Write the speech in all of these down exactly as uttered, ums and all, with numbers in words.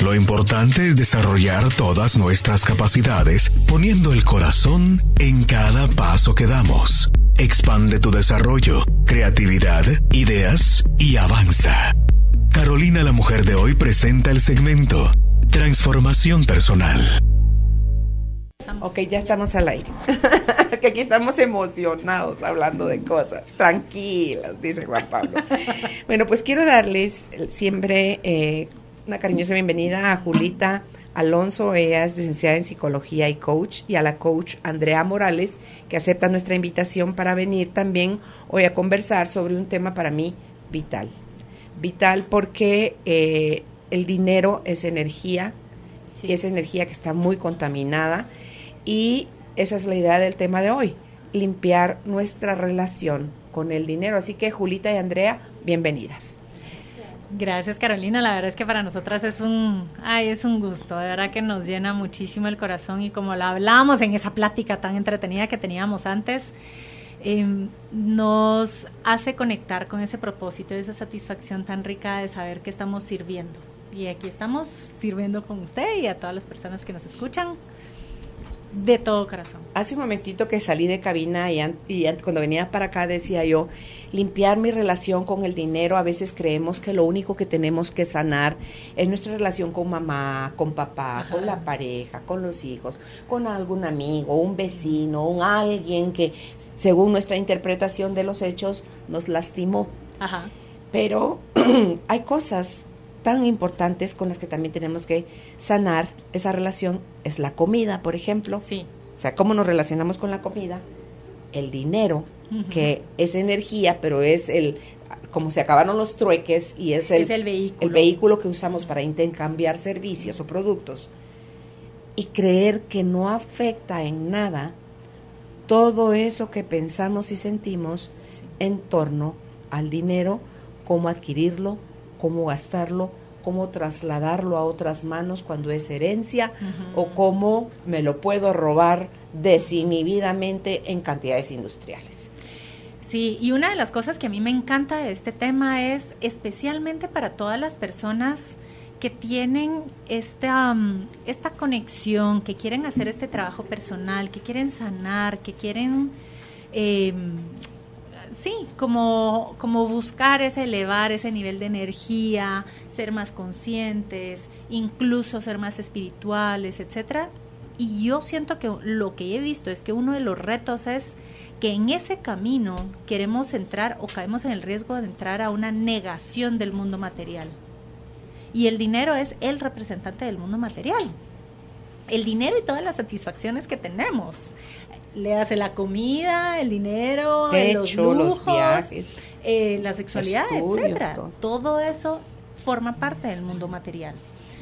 Lo importante es desarrollar todas nuestras capacidades, poniendo el corazón en cada paso que damos. Expande tu desarrollo, creatividad, ideas y avanza. Carolina, la mujer de hoy, presenta el segmento Transformación Personal. Ok, ya estamos al aire. Que aquí estamos emocionados hablando de cosas tranquilas, dice Juan Pablo. Bueno, pues quiero darles siempre eh, una cariñosa bienvenida a Julita Alonso. Ella es licenciada en psicología y coach, y a la coach Andrea Morales, que acepta nuestra invitación para venir también hoy a conversar sobre un tema para mí vital. Vital porque eh, el dinero es energía, sí. Y es energía que está muy contaminada, y esa es la idea del tema de hoy, limpiar nuestra relación con el dinero. Así que Julita y Andrea, bienvenidas. Gracias, Carolina. La verdad es que para nosotras es un, ay, es un gusto. De verdad que nos llena muchísimo el corazón, y como lo hablábamos en esa plática tan entretenida que teníamos antes, eh, nos hace conectar con ese propósito y esa satisfacción tan rica de saber que estamos sirviendo. Y aquí estamos sirviendo con usted y a todas las personas que nos escuchan. De todo corazón. Hace un momentito que salí de cabina y, an- y an- cuando venía para acá decía yo, limpiar mi relación con el dinero. A veces creemos que lo único que tenemos que sanar es nuestra relación con mamá, con papá, Ajá. con la pareja, con los hijos, con algún amigo, un vecino, un alguien que según nuestra interpretación de los hechos nos lastimó. Ajá. Pero hay cosas tan importantes con las que también tenemos que sanar esa relación. Es la comida, por ejemplo. Sí. O sea, cómo nos relacionamos con la comida. El dinero, uh-huh. que es energía, pero es el, como se acabaron los trueques, y es el, es el vehículo. el vehículo que usamos para intercambiar servicios o productos. Y creer que no afecta en nada todo eso que pensamos y sentimos sí. en torno al dinero, cómo adquirirlo, cómo gastarlo, cómo trasladarlo a otras manos cuando es herencia, uh-huh. o cómo me lo puedo robar desinhibidamente en cantidades industriales. Sí, y una de las cosas que a mí me encanta de este tema es especialmente para todas las personas que tienen esta, um, esta conexión, que quieren hacer este trabajo personal, que quieren sanar, que quieren... Eh, Sí, como, como buscar ese elevar ese nivel de energía, ser más conscientes, incluso ser más espirituales, etcétera. Y yo siento que lo que he visto es que uno de los retos es que en ese camino queremos entrar o caemos en el riesgo de entrar a una negación del mundo material. Y el dinero es el representante del mundo material. El dinero y todas las satisfacciones que tenemos. Le hace la comida, el dinero, Techo, los lujos, los viajes, eh, la sexualidad, estudio, etcétera. Todo. todo eso forma parte del mundo material.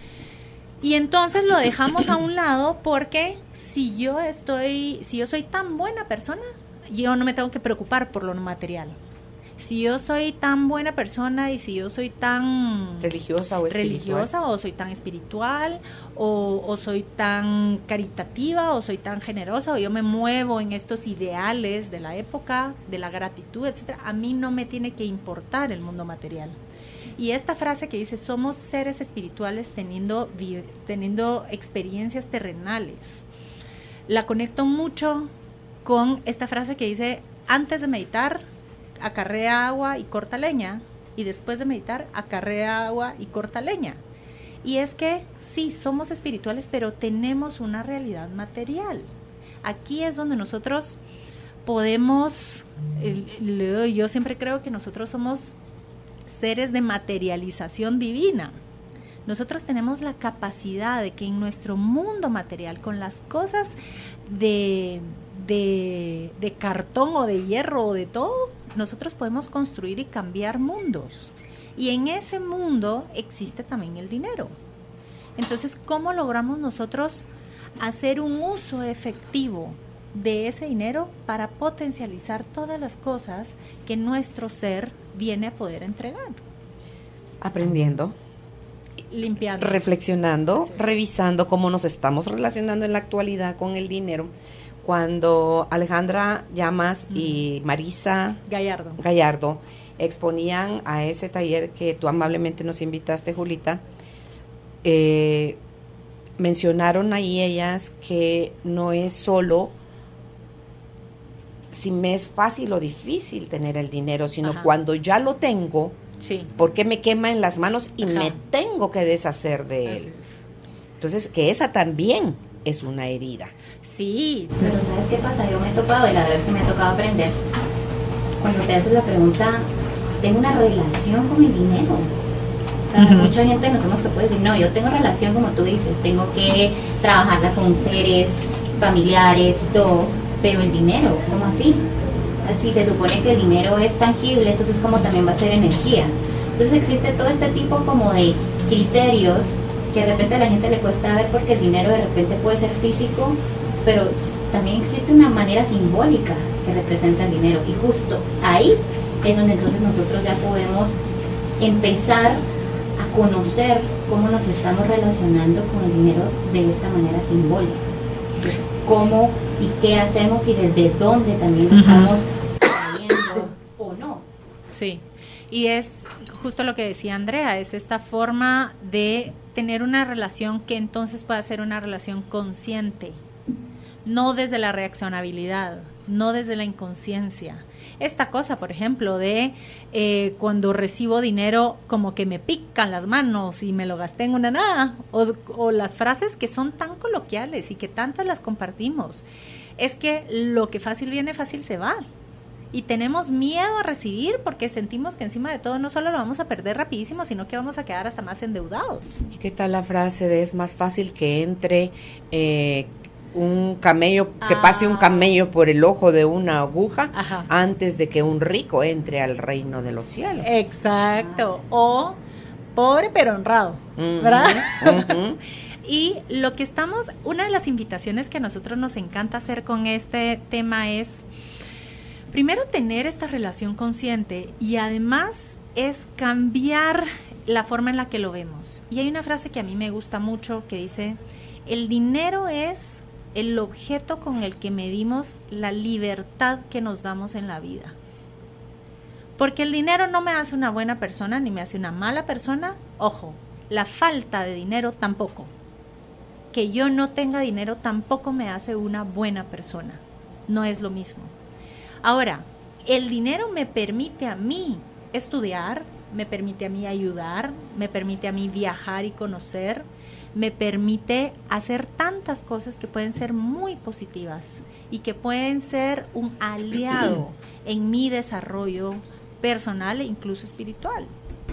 Y entonces lo dejamos a un lado porque si yo estoy, si yo soy tan buena persona, yo no me tengo que preocupar por lo material. Si yo soy tan buena persona y si yo soy tan religiosa o religiosa o soy tan espiritual o, o soy tan caritativa o soy tan generosa o yo me muevo en estos ideales de la época, de la gratitud, etcétera, a mí no me tiene que importar el mundo material. Y esta frase que dice, somos seres espirituales teniendo, teniendo experiencias terrenales, la conecto mucho con esta frase que dice, antes de meditar, acarrea agua y corta leña, y después de meditar, acarrea agua y corta leña. Y es que sí, somos espirituales, pero tenemos una realidad material. Aquí es donde nosotros podemos, eh, yo siempre creo que nosotros somos seres de materialización divina. Nosotros tenemos la capacidad de que en nuestro mundo material, con las cosas de, de, de cartón o de hierro o de todo, nosotros podemos construir y cambiar mundos. Y en ese mundo existe también el dinero. Entonces, ¿cómo logramos nosotros hacer un uso efectivo de ese dinero para potencializar todas las cosas que nuestro ser viene a poder entregar? Aprendiendo, limpiando, reflexionando, revisando cómo nos estamos relacionando en la actualidad con el dinero. Cuando Alejandra Llamas uh-huh. y Marisa Gallardo. Gallardo exponían a ese taller que tú amablemente nos invitaste, Julita, eh, mencionaron ahí ellas que no es solo si me es fácil o difícil tener el dinero, sino Ajá. cuando ya lo tengo, sí. porque me quema en las manos y Ajá. me tengo que deshacer de él. Entonces, que esa también es una herida. Sí. Pero ¿sabes qué pasa? Yo me he topado, y la verdad es que me ha tocado aprender, cuando te haces la pregunta, ¿tengo una relación con el dinero? O sea, uh-huh. mucha gente no somos capaces de decir, no, yo tengo relación, como tú dices, tengo que trabajarla con seres familiares y todo, pero el dinero, ¿cómo así? Si se supone que el dinero es tangible, entonces ¿cómo también va a ser energía? Entonces existe todo este tipo como de criterios que de repente a la gente le cuesta ver, porque el dinero de repente puede ser físico, pero también existe una manera simbólica que representa el dinero, y justo ahí es donde entonces nosotros ya podemos empezar a conocer cómo nos estamos relacionando con el dinero de esta manera simbólica. Entonces, cómo y qué hacemos y desde dónde también uh-huh. estamos trayendo o no. Sí, y es justo lo que decía Andrea, es esta forma de tener una relación que entonces pueda ser una relación consciente, no desde la reaccionabilidad, no desde la inconsciencia. Esta cosa, por ejemplo, de eh, cuando recibo dinero como que me pican las manos y me lo gasté en una nada, o, o las frases que son tan coloquiales y que tanto las compartimos, es que lo que fácil viene, fácil se va. Y tenemos miedo a recibir porque sentimos que encima de todo no solo lo vamos a perder rapidísimo, sino que vamos a quedar hasta más endeudados. ¿Y qué tal la frase de es más fácil que entre eh, un camello, que ah. pase un camello por el ojo de una aguja Ajá. antes de que un rico entre al reino de los cielos? Exacto. O pobre pero honrado, uh-huh. ¿verdad? Uh-huh. Y lo que estamos, una de las invitaciones que a nosotros nos encanta hacer con este tema es primero tener esta relación consciente, y además es cambiar la forma en la que lo vemos. Y hay una frase que a mí me gusta mucho que dice, el dinero es el objeto con el que medimos la libertad que nos damos en la vida. Porque el dinero no me hace una buena persona ni me hace una mala persona. Ojo, la falta de dinero tampoco. Que yo no tenga dinero tampoco me hace una buena persona. No es lo mismo. Ahora, el dinero me permite a mí estudiar, me permite a mí ayudar, me permite a mí viajar y conocer, me permite hacer tantas cosas que pueden ser muy positivas y que pueden ser un aliado en mi desarrollo personal e incluso espiritual.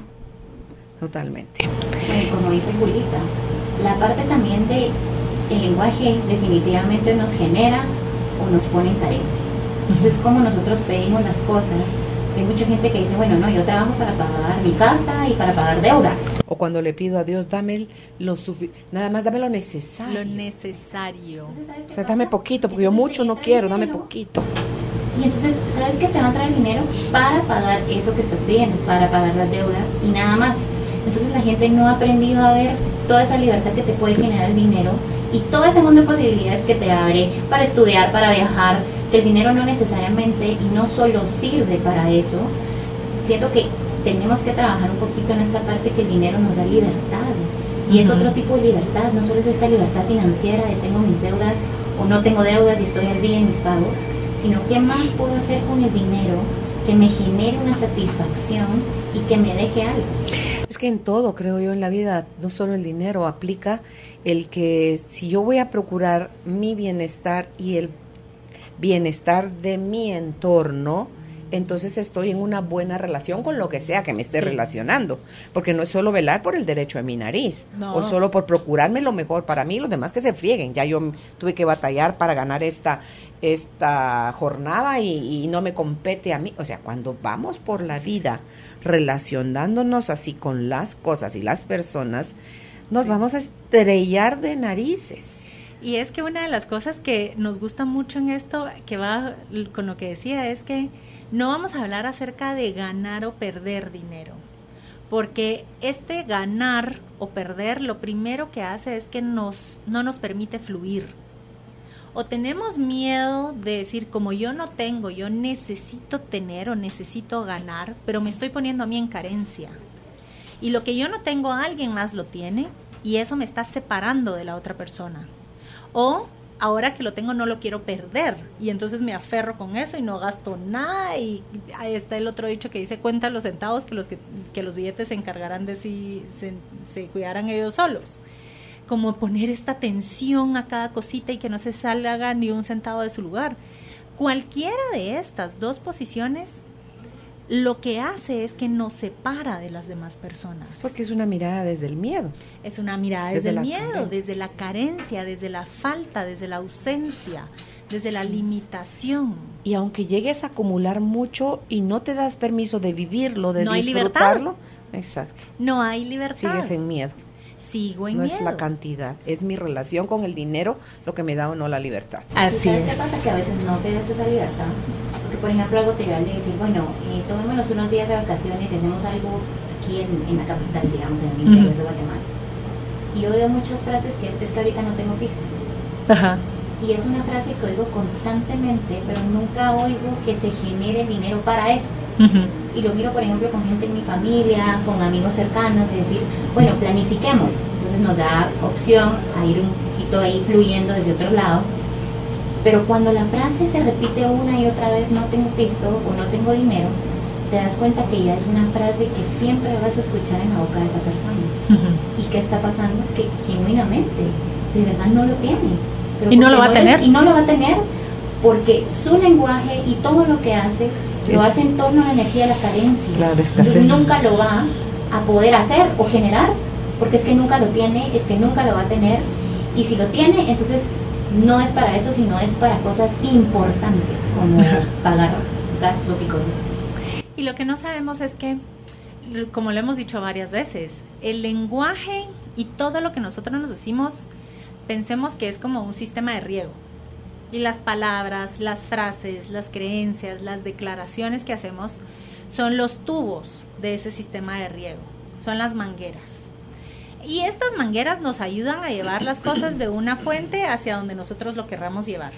Totalmente. Como dice Julita, la parte también de el lenguaje definitivamente nos genera o nos pone en carencia. Entonces, como nosotros pedimos las cosas, hay mucha gente que dice, bueno, no, yo trabajo para pagar mi casa y para pagar deudas. O cuando le pido a Dios, dame lo sufi- nada más dame lo necesario. Lo necesario. Entonces, o sea, dame poquito, porque entonces, yo mucho no quiero, dinero, dame poquito. Y entonces, ¿sabes qué? Te va a traer dinero para pagar eso que estás pidiendo, para pagar las deudas y nada más. Entonces la gente no ha aprendido a ver toda esa libertad que te puede generar el dinero y todo ese mundo de posibilidades que te abre para estudiar, para viajar, que el dinero no necesariamente y no solo sirve para eso. Siento que tenemos que trabajar un poquito en esta parte, que el dinero nos da libertad y uh-huh. es otro tipo de libertad, no solo es esta libertad financiera de tengo mis deudas o no tengo deudas y estoy al día en mis pagos, sino qué más puedo hacer con el dinero que me genere una satisfacción y que me deje algo. Es que en todo, creo yo, en la vida, no solo el dinero, aplica el que si yo voy a procurar mi bienestar y el bienestar de mi entorno, entonces estoy en una buena relación con lo que sea que me esté sí. relacionando, porque no es solo velar por el derecho de mi nariz, no. o solo por procurarme lo mejor para mí, los demás que se frieguen. Ya yo tuve que batallar para ganar esta esta jornada y, y no me compete a mí. O sea, cuando vamos por la vida relacionándonos así con las cosas y las personas, nos sí. vamos a estrellar de narices. Y es que una de las cosas que nos gusta mucho en esto, que va con lo que decía, es que no vamos a hablar acerca de ganar o perder dinero, porque este ganar o perder lo primero que hace es que nos no nos permite fluir. O tenemos miedo de decir, como yo no tengo, yo necesito tener o necesito ganar, pero me estoy poniendo a mí en carencia. Y lo que yo no tengo, alguien más lo tiene, y eso me está separando de la otra persona. O ahora que lo tengo no lo quiero perder y entonces me aferro con eso y no gasto nada, y ahí está el otro dicho que dice cuenta los centavos que los que, que los billetes se encargarán de si se, se cuidaran ellos solos. Como poner esta tensión a cada cosita y que no se salga ni un centavo de su lugar. Cualquiera de estas dos posiciones lo que hace es que nos separa de las demás personas. Es porque es una mirada desde el miedo. Es una mirada desde, desde el miedo, carencia. desde la carencia, desde la falta, desde la ausencia, desde sí. la limitación. Y aunque llegues a acumular mucho y no te das permiso de vivirlo, de no disfrutarlo, hay exacto. No hay libertad. Sigues en miedo. Sigo en no miedo. Es la cantidad, es mi relación con el dinero lo que me da o no la libertad. Así ¿Sabes es. qué pasa? Que a veces no te das esa libertad. Porque, por ejemplo, algo trivial de decir, bueno, eh, tomémonos unos días de vacaciones y hacemos algo aquí en, en la capital, digamos, en el interior uh-huh. de Guatemala. Y yo veo muchas frases que es, es que ahorita no tengo pista. Ajá. Y es una frase que oigo constantemente, pero nunca oigo que se genere dinero para eso. Uh-huh. Y lo miro, por ejemplo, con gente en mi familia, con amigos cercanos, de decir, bueno, planifiquemos. Entonces nos da opción a ir un poquito ahí fluyendo desde otros lados. Pero cuando la frase se repite una y otra vez, no tengo pisto o no tengo dinero, te das cuenta que ya es una frase que siempre vas a escuchar en la boca de esa persona. Uh-huh. ¿Y qué está pasando? Que genuinamente, de verdad no lo tiene. Pero y no lo va no a tener. Le, y no lo va a tener porque su lenguaje y todo lo que hace, lo hace en torno a la energía de la carencia. La de Entonces nunca lo va a poder hacer o generar, porque es que nunca lo tiene, es que nunca lo va a tener. Y si lo tiene, entonces no es para eso, sino es para cosas importantes, como pagar gastos y cosas así. Y lo que no sabemos es que, como lo hemos dicho varias veces, el lenguaje y todo lo que nosotros nos decimos, pensemos que es como un sistema de riego. Y las palabras, las frases, las creencias, las declaraciones que hacemos son los tubos de ese sistema de riego, son las mangueras. Y estas mangueras nos ayudan a llevar las cosas de una fuente hacia donde nosotros lo querramos llevar.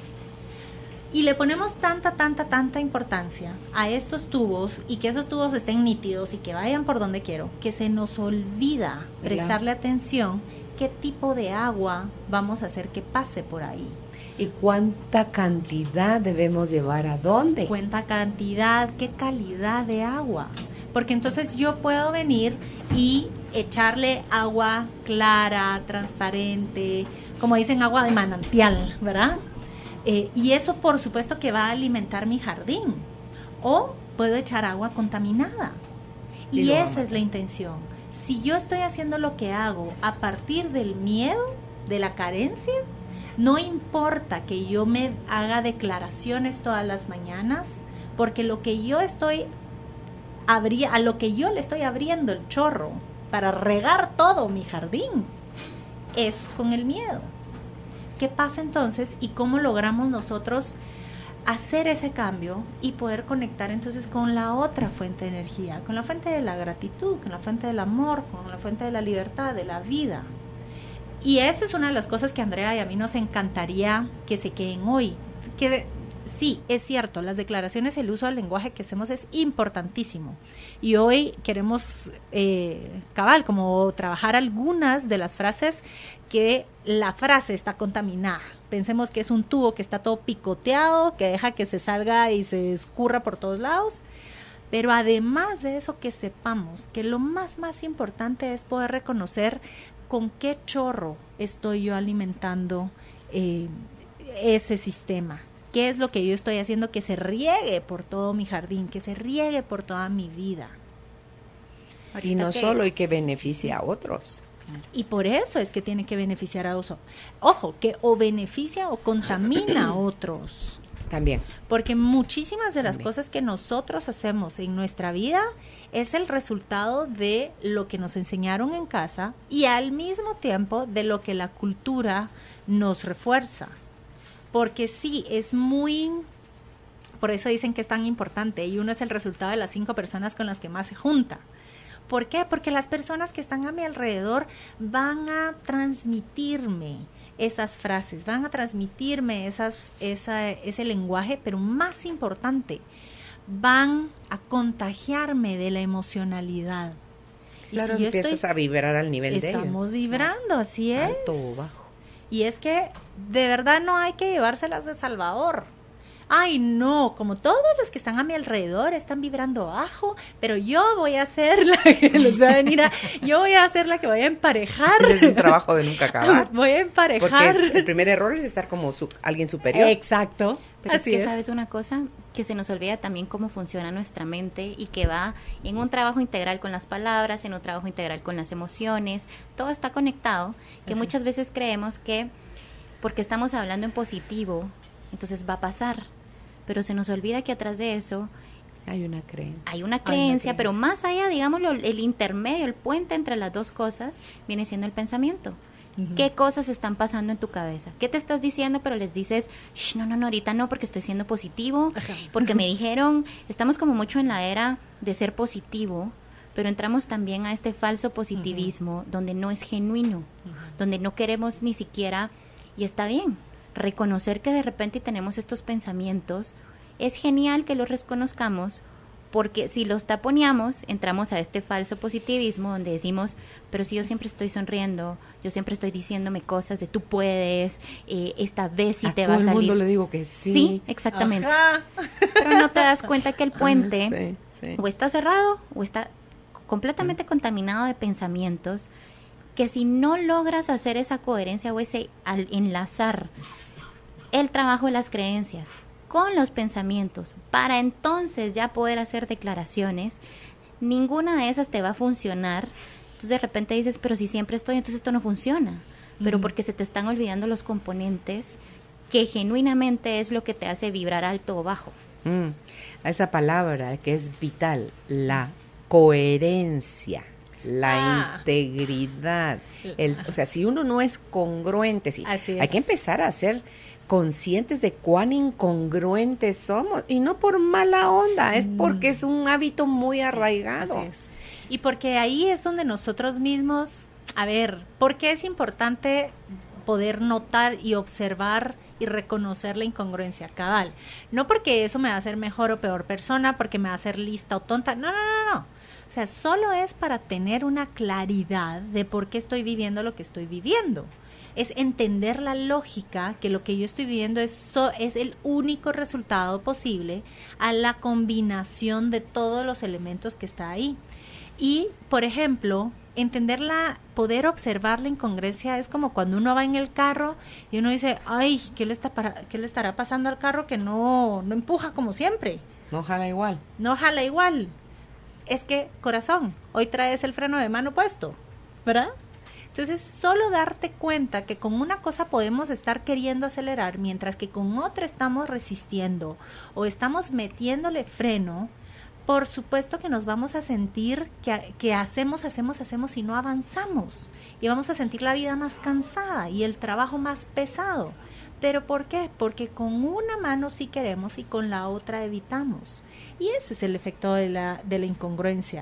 Y le ponemos tanta, tanta, tanta importancia a estos tubos y que esos tubos estén nítidos y que vayan por donde quiero, que se nos olvida prestarle atención qué tipo de agua vamos a hacer que pase por ahí. ¿Y cuánta cantidad debemos llevar a dónde? Cuánta cantidad, qué calidad de agua. Porque entonces yo puedo venir y echarle agua clara, transparente, como dicen, agua de manantial, ¿verdad? Eh, y eso por supuesto que va a alimentar mi jardín. O puedo echar agua contaminada. Y, y esa es la intención. Si yo estoy haciendo lo que hago a partir del miedo, de la carencia, no importa que yo me haga declaraciones todas las mañanas, porque lo que yo estoy abri- a lo que yo le estoy abriendo el chorro para regar todo mi jardín es con el miedo. ¿Qué pasa entonces y cómo logramos nosotros hacer ese cambio y poder conectar entonces con la otra fuente de energía, con la fuente de la gratitud, con la fuente del amor, con la fuente de la libertad, de la vida? Y eso es una de las cosas que Andrea y a mí nos encantaría que se queden hoy. Que sí, es cierto, las declaraciones, el uso del lenguaje que hacemos es importantísimo. Y hoy queremos, eh, cabal, como trabajar algunas de las frases que la frase está contaminada. Pensemos que es un tubo que está todo picoteado, que deja que se salga y se escurra por todos lados. Pero además de eso, que sepamos que lo más, más importante es poder reconocer con qué chorro estoy yo alimentando eh, ese sistema. ¿Qué es lo que yo estoy haciendo que se riegue por todo mi jardín, que se riegue por toda mi vida? Y no okay. solo, y que beneficie a otros. Y por eso es que tiene que beneficiar a otros. Ojo, que o beneficia o contamina a otros. También. Porque muchísimas de las También. cosas que nosotros hacemos en nuestra vida es el resultado de lo que nos enseñaron en casa y al mismo tiempo de lo que la cultura nos refuerza. Porque sí, es muy... Por eso dicen que es tan importante y uno es el resultado de las cinco personas con las que más se junta. ¿Por qué? Porque las personas que están a mi alrededor van a transmitirme esas frases, van a transmitirme esas, esa, ese lenguaje, pero más importante, van a contagiarme de la emocionalidad. Claro, si yo empiezas estoy, a vibrar al nivel de ellos. Estamos vibrando, así es. Alto o bajo. Y es que de verdad no hay que llevárselas de Salvador. Ay, no, como todos los que están a mi alrededor están vibrando bajo, pero yo voy a ser la que les va a venir a, yo voy a ser la que voy a emparejar. Es un trabajo de nunca acabar. Voy a emparejar. Porque el primer error es estar como su, alguien superior. Exacto. Pero así es que es. sabes una cosa, que se nos olvida también cómo funciona nuestra mente y que va en un trabajo integral con las palabras, en un trabajo integral con las emociones, todo está conectado, que Así. muchas veces creemos que porque estamos hablando en positivo, entonces va a pasar, pero se nos olvida que atrás de eso Hay una creencia. hay una Hay una creencia, pero creencia. más allá, digámoslo, el intermedio, el puente entre las dos cosas, viene siendo el pensamiento. Ujú. ¿Qué cosas están pasando en tu cabeza? ¿Qué te estás diciendo? Pero les dices, "Shh, no, no, no, ahorita no, porque estoy siendo positivo, Ajá. porque me dijeron", estamos como mucho en la era de ser positivo, pero entramos también a este falso positivismo, uh-huh. donde no es genuino, uh-huh. donde no queremos ni siquiera, y está bien, reconocer que de repente tenemos estos pensamientos, es genial que los reconozcamos, porque si los taponeamos, entramos a este falso positivismo donde decimos, pero si yo siempre estoy sonriendo, yo siempre estoy diciéndome cosas de tú puedes, eh, esta vez sí a te todo va a el salir. mundo le digo que sí. Sí, exactamente. Ajá. Pero no te das cuenta que el puente Sí, sí. o está cerrado o está completamente mm. contaminado de pensamientos, que si no logras hacer esa coherencia o ese al enlazar el trabajo de las creencias con los pensamientos, para entonces ya poder hacer declaraciones, ninguna de esas te va a funcionar. Entonces de repente dices, pero si siempre estoy, entonces esto no funciona. Pero mm. porque se te están olvidando los componentes que genuinamente es lo que te hace vibrar alto o bajo. Mm. Esa palabra que es vital, la coherencia, la ah. integridad. El, o sea, si uno no es congruente, sí, hay que empezar a ser conscientes de cuán incongruentes somos, y no por mala onda, es porque es un hábito muy arraigado. Sí, así es. Y porque ahí es donde nosotros mismos, a ver, ¿por qué es importante poder notar y observar y reconocer la incongruencia cabal? No porque eso me va a hacer mejor o peor persona, porque me va a hacer lista o tonta, no, no, no, no. O sea, solo es para tener una claridad de por qué estoy viviendo lo que estoy viviendo. Es entender la lógica que lo que yo estoy viviendo es, so, es el único resultado posible a la combinación de todos los elementos que está ahí. Y, por ejemplo, entenderla, poder observar la incongruencia es como cuando uno va en el carro y uno dice, ay, ¿qué le, está para, qué le estará pasando al carro que no, no empuja como siempre? No jala igual. No jala igual. Es que, corazón, hoy traes el freno de mano puesto, ¿verdad? Entonces, solo darte cuenta que con una cosa podemos estar queriendo acelerar, mientras que con otra estamos resistiendo o estamos metiéndole freno, por supuesto que nos vamos a sentir que, que hacemos, hacemos, hacemos y no avanzamos. Y vamos a sentir la vida más cansada y el trabajo más pesado. ¿Pero por qué? Porque con una mano sí queremos y con la otra evitamos. Y ese es el efecto de la, de la incongruencia.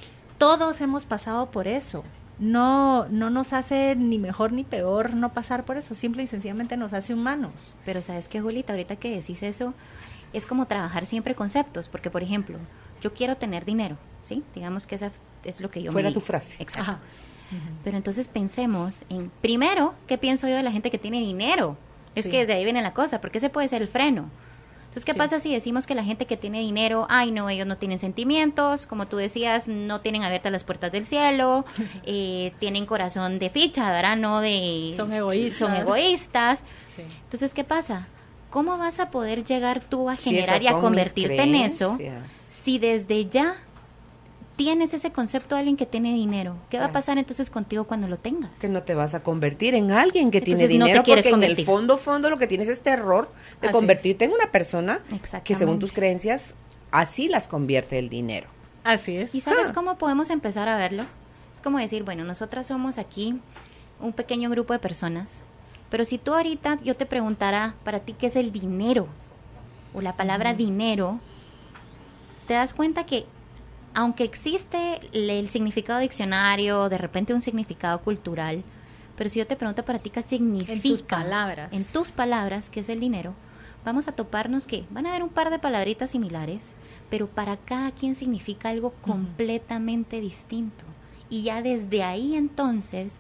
Todos hemos pasado por eso. No, no nos hace ni mejor ni peor no pasar por eso, simple y sencillamente nos hace humanos. Pero ¿sabes qué, Julita? Ahorita que decís eso, es como trabajar siempre conceptos, porque por ejemplo, yo quiero tener dinero, ¿sí? Digamos que esa es lo que yo Fuera me tu frase. Exacto. Ajá. Uh-huh. Pero entonces pensemos en, primero, ¿qué pienso yo de la gente que tiene dinero? Es Sí. que desde ahí viene la cosa, porque ese puede ser el freno. Entonces, ¿qué Sí. pasa si decimos que la gente que tiene dinero, ay, no, ellos no tienen sentimientos, como tú decías, no tienen abiertas las puertas del cielo, eh, tienen corazón de ficha, ¿verdad? No de... Son egoístas. Son egoístas. Sí. Entonces, ¿qué pasa? ¿Cómo vas a poder llegar tú a Si generar esas y a son convertirte mis en eso creencias. si desde ya tienes ese concepto de alguien que tiene dinero? ¿Qué va a Claro. pasar entonces contigo cuando lo tengas? Que no te vas a convertir en alguien que tiene Entonces, no te dinero, quieres porque en convertir. el fondo, fondo lo que tienes es terror de Así convertirte en una persona Exactamente. que según tus creencias así las convierte el dinero. Así es. ¿Y sabes Ah. cómo podemos empezar a verlo? Es como decir, bueno, nosotras somos aquí un pequeño grupo de personas, pero si tú ahorita yo te preguntara para ti qué es el dinero o la palabra Ujú. dinero, te das cuenta que aunque existe el, el significado diccionario, de repente un significado cultural, pero si yo te pregunto para ti qué significa En tus palabras. en tus palabras qué es el dinero, vamos a toparnos que van a haber un par de palabritas similares, pero para cada quien significa algo completamente distinto. y ya desde ahí entonces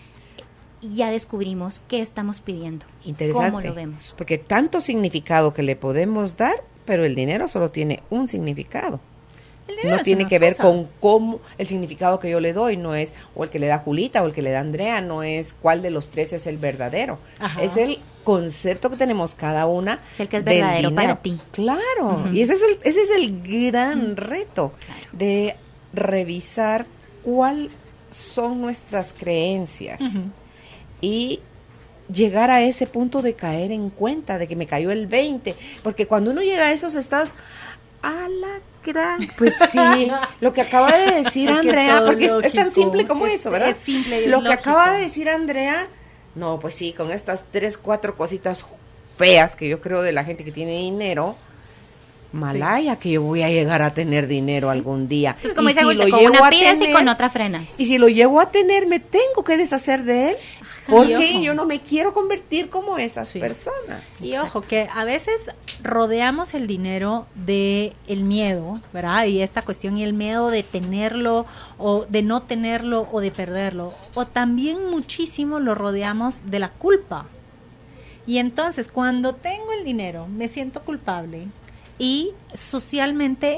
ya descubrimos qué estamos pidiendo. Interesante. ¿Cómo lo vemos? Porque tanto significado que le podemos dar, pero el dinero solo tiene un significado. No tiene que ver con cómo el significado que yo le doy, no es o el que le da Julita o el que le da Andrea, no es cuál de los tres es el verdadero. Ajá. Es el concepto que tenemos cada una. Es el que es verdadero para ti. Claro, uh-huh. y ese es el, ese es el gran uh-huh. reto claro. de revisar cuáles son nuestras creencias uh-huh. y llegar a ese punto de caer en cuenta de que me cayó el veinte, porque cuando uno llega a esos estados, a la gran, pues sí, lo que acaba de decir es Andrea, es porque es, es tan simple como es, eso, ¿verdad? Es simple y Lo que lógico. acaba de decir Andrea, no, pues sí, con estas tres, cuatro cositas feas que yo creo de la gente que tiene dinero, malaya sí. que yo voy a llegar a tener dinero sí. algún día. Entonces, como y dice, si lo con una pides tener, y con otra frenas. Y si lo llego a tener, me tengo que deshacer de él. Porque yo no me quiero convertir como esas sí. personas. Y Exacto. ojo, que a veces rodeamos el dinero de el miedo, ¿verdad? Y esta cuestión y el miedo de tenerlo o de no tenerlo o de perderlo. O también muchísimo lo rodeamos de la culpa. Y entonces cuando tengo el dinero me siento culpable y socialmente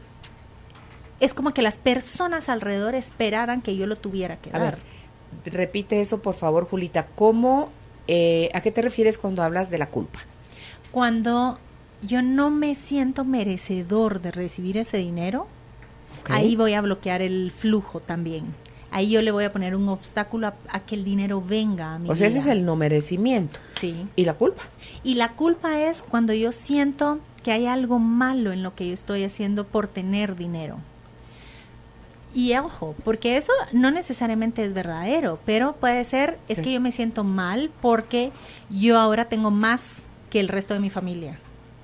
es como que las personas alrededor esperaran que yo lo tuviera que dar. A ver. Repite eso, por favor, Julita. ¿Cómo, eh, a qué te refieres cuando hablas de la culpa? Cuando yo no me siento merecedor de recibir ese dinero, okay. ahí voy a bloquear el flujo también. Ahí yo le voy a poner un obstáculo a, a que el dinero venga a mi vida. O sea, ese es el no merecimiento. Sí. ¿Y la culpa? Y la culpa es cuando yo siento que hay algo malo en lo que yo estoy haciendo por tener dinero. Y ojo, porque eso no necesariamente es verdadero, pero puede ser, es sí. que yo me siento mal porque yo ahora tengo más que el resto de mi familia.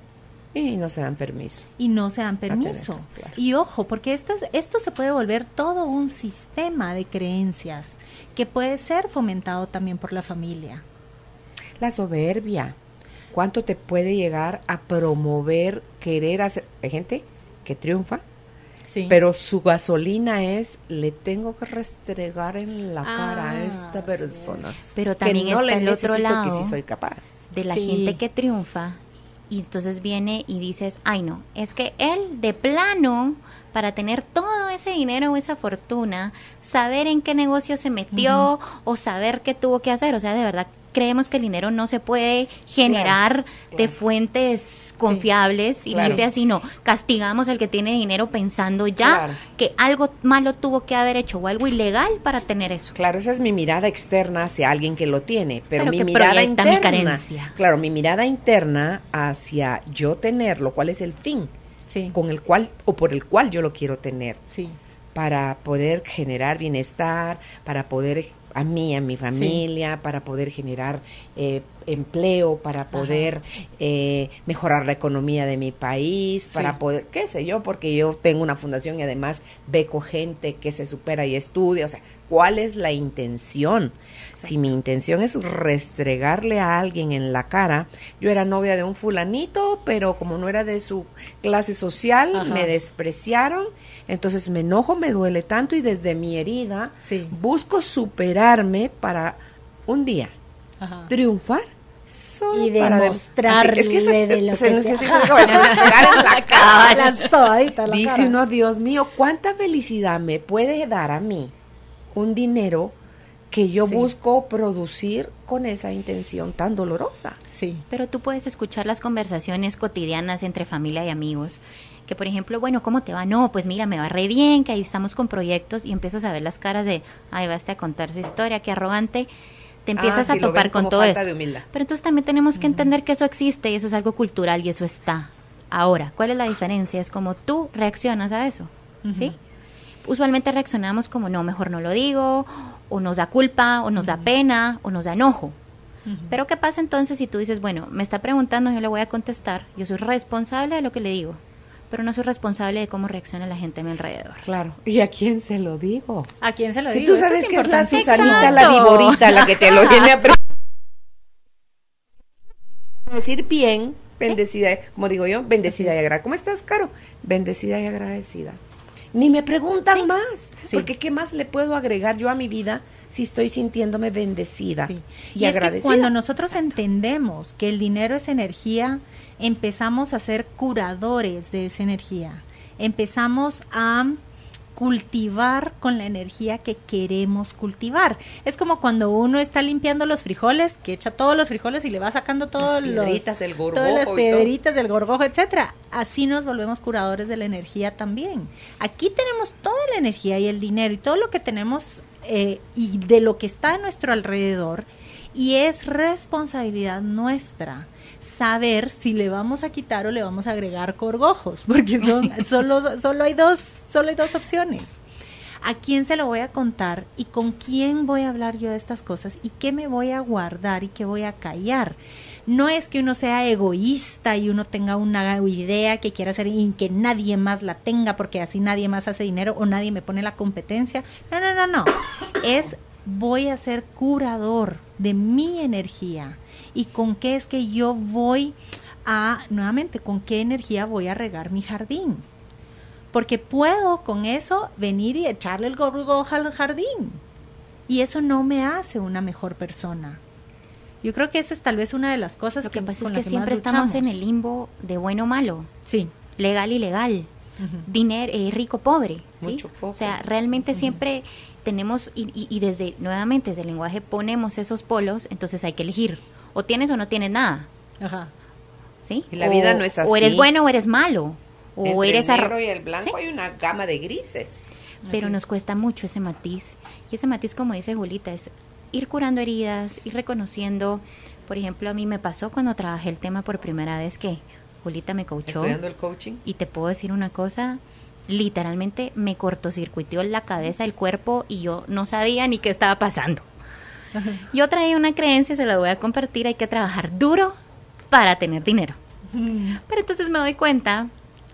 Y no se dan permiso. Y no se dan permiso. Tener, claro. Y ojo, porque esto, esto se puede volver todo un sistema de creencias que puede ser fomentado también por la familia. La soberbia. ¿Cuánto te puede llegar a promover querer hacer? Hay gente que triunfa. Sí. Pero su gasolina es, le tengo que restregar en la ah, cara a esta persona. Sí. Pero también que no está el otro lado que sí soy capaz. De la sí. gente que triunfa y entonces viene y dices, ay no, es que él de plano, para tener todo ese dinero o esa fortuna, saber en qué negocio se metió uh-huh. o saber qué tuvo que hacer. O sea, de verdad creemos que el dinero no se puede generar claro, claro. de fuentes confiables sí, y claro. limpias, sino castigamos al que tiene dinero pensando ya claro. que algo malo tuvo que haber hecho o algo ilegal para tener eso. Claro, esa es mi mirada externa hacia alguien que lo tiene, pero, pero mi mirada interna, mi carencia. Claro, mi mirada interna hacia yo tenerlo, ¿cuál es el fin? Sí. Con el cual o por el cual yo lo quiero tener. Sí. Para poder generar bienestar, para poder a mí, a mi familia, sí. para poder generar eh, empleo, para poder eh, mejorar la economía de mi país, sí. para poder, qué sé yo, porque yo tengo una fundación y además beco gente que se supera y estudia, o sea, ¿cuál es la intención? Exacto. Si mi intención es restregarle a alguien en la cara, yo era novia de un fulanito, pero como no era de su clase social, Ajá. me despreciaron, entonces me enojo, me duele tanto y desde mi herida sí. busco superarme para un día Ajá. triunfar solo y para demostrarle es que esa, de lo se que necesita pegar en la cara. La soadita, la Dice cara. uno, Dios mío, ¿cuánta felicidad me puede dar a mí un dinero que yo sí. busco producir con esa intención tan dolorosa? Sí. Pero tú puedes escuchar las conversaciones cotidianas entre familia y amigos, que por ejemplo, bueno, ¿cómo te va? No, pues mira, me va re bien, que ahí estamos con proyectos, y empiezas a ver las caras de, ay, basta a contar su historia, qué arrogante, te empiezas ah, a sí, topar con todo esto. Pero entonces también tenemos que uh-huh. entender que eso existe y eso es algo cultural y eso está. Ahora, ¿cuál es la diferencia? Es como tú reaccionas a eso, uh-huh. ¿sí? Usualmente reaccionamos como, no, mejor no lo digo, o nos da culpa, o nos uh-huh. da pena, o nos da enojo. Uh-huh. Pero ¿qué pasa entonces si tú dices, bueno, me está preguntando, yo le voy a contestar, yo soy responsable de lo que le digo, pero no soy responsable de cómo reacciona la gente a mi alrededor? Claro. ¿Y a quién se lo digo? ¿A quién se lo si digo? Si tú sabes es que es la Exacto. Susanita, la viborita, la que te lo viene a preguntar. Decir bien, bendecida, ¿sí? Como digo yo, bendecida y agradecida. ¿Cómo estás, Caro? Bendecida y agradecida. ni me preguntan Sí. más, Sí. porque ¿qué más le puedo agregar yo a mi vida si estoy sintiéndome bendecida Sí. y, Y es que agradecida? cuando nosotros entendemos que el dinero es energía, empezamos a ser curadores de esa energía. Empezamos a cultivar con la energía que queremos cultivar. Es como cuando uno está limpiando los frijoles, que echa todos los frijoles y le va sacando todos Las los piedritas, el gorgojo todas las y todo. piedritas del gorgojo, etcétera. Así nos volvemos curadores de la energía también. Aquí tenemos toda la energía y el dinero y todo lo que tenemos eh, y de lo que está a nuestro alrededor, y es responsabilidad nuestra saber si le vamos a quitar o le vamos a agregar gorgojos, porque son solo solo hay dos solo hay dos opciones. ¿A quién se lo voy a contar y con quién voy a hablar yo de estas cosas y qué me voy a guardar y qué voy a callar? No es que uno sea egoísta y uno tenga una idea que quiera hacer y que nadie más la tenga porque así nadie más hace dinero o nadie me pone la competencia. No, no, no, no. Es voy a ser curador de mi energía. ¿Y con qué es que yo voy a, nuevamente, con qué energía voy a regar mi jardín? Porque puedo con eso venir y echarle el gorgojo al jardín. Y eso no me hace una mejor persona. Yo creo que esa es tal vez una de las cosas Lo que, que pasa con es la que que siempre más estamos luchamos. en el limbo de bueno o malo, Sí. legal y legal, Ujú. dinero, eh, rico, pobre, ¿sí? Mucho, poco. O sea, realmente siempre tenemos, y, y, y desde, nuevamente, desde el lenguaje ponemos esos polos, entonces hay que elegir, o tienes o no tienes nada, Ajá. ¿sí? Y la o, vida no es así. O eres bueno o eres malo, o Entre eres... el arro- negro y el blanco ¿sí? hay una gama de grises. Pero Así nos es. cuesta mucho ese matiz. Y ese matiz, como dice Julita, es ir curando heridas, ir reconociendo. Por ejemplo, a mí me pasó cuando trabajé el tema por primera vez que Julita me coachó. Estudiando el coaching. Y te puedo decir una cosa, literalmente me cortocircuitó la cabeza, el cuerpo, y yo no sabía ni qué estaba pasando. Yo traía una creencia, se la voy a compartir, hay que trabajar duro para tener dinero. Pero entonces me doy cuenta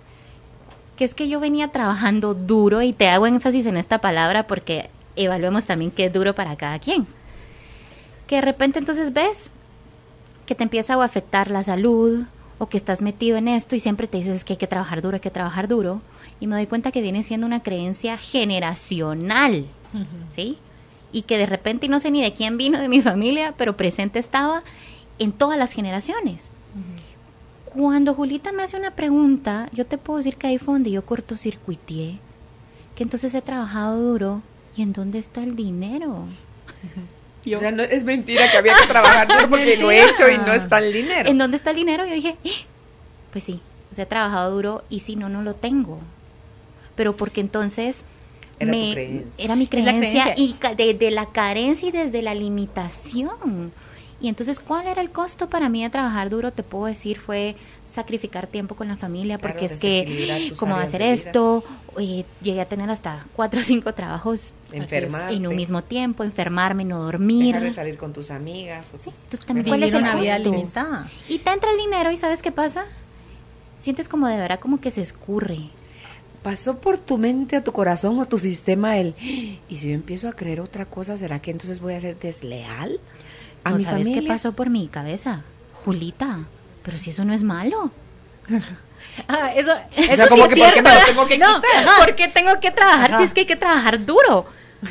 que es que yo venía trabajando duro, y te hago énfasis en esta palabra porque evaluemos también qué es duro para cada quien. Que de repente entonces ves que te empieza a afectar la salud, o que estás metido en esto y siempre te dices que hay que trabajar duro, hay que trabajar duro, y me doy cuenta que viene siendo una creencia generacional, Ujú. ¿sí? Y que de repente, y no sé ni de quién vino de mi familia, pero presente estaba en todas las generaciones. Cuando Julita me hace una pregunta, yo te puedo decir que ahí fue donde yo cortocircuiteé, que entonces he trabajado duro, ¿y en dónde está el dinero? O sea, no, es mentira que había que trabajar duro porque lo he hecho y no está el dinero. ¿En dónde está el dinero? Yo dije, "Eh, pues sí, o sea, he trabajado duro y si no, no lo tengo. Pero porque entonces Era tu me, creencia. era mi Es la creencia, creencia. y ca- de, de la carencia y desde la limitación. Y entonces, ¿cuál era el costo para mí de trabajar duro? Te puedo decir, fue sacrificar tiempo con la familia, Claro, porque es que, desequilibrar tus ¿cómo va a áreas hacer de vida. esto? Eh, llegué a tener hasta cuatro o cinco trabajos Enfermarte. en un mismo tiempo, enfermarme, no dormir. Dejar de salir con tus amigas. O Sí, tus- entonces también, ¿cuál Vivir es el una vida costo? limitada. Y te entra el dinero y ¿sabes qué pasa? Sientes como de verdad como que se escurre. ¿Pasó por tu mente, a tu corazón o tu sistema el, y si yo empiezo a creer otra cosa, será que entonces voy a ser desleal a ¿No mi sabes familia? qué pasó por mi cabeza? Julita, pero si eso no es malo. Ah, eso, O eso sea, sí como es que ¿por qué cierto. me lo tengo que No, quitar? ¿por qué tengo que trabajar Ajá. si es que hay que trabajar duro?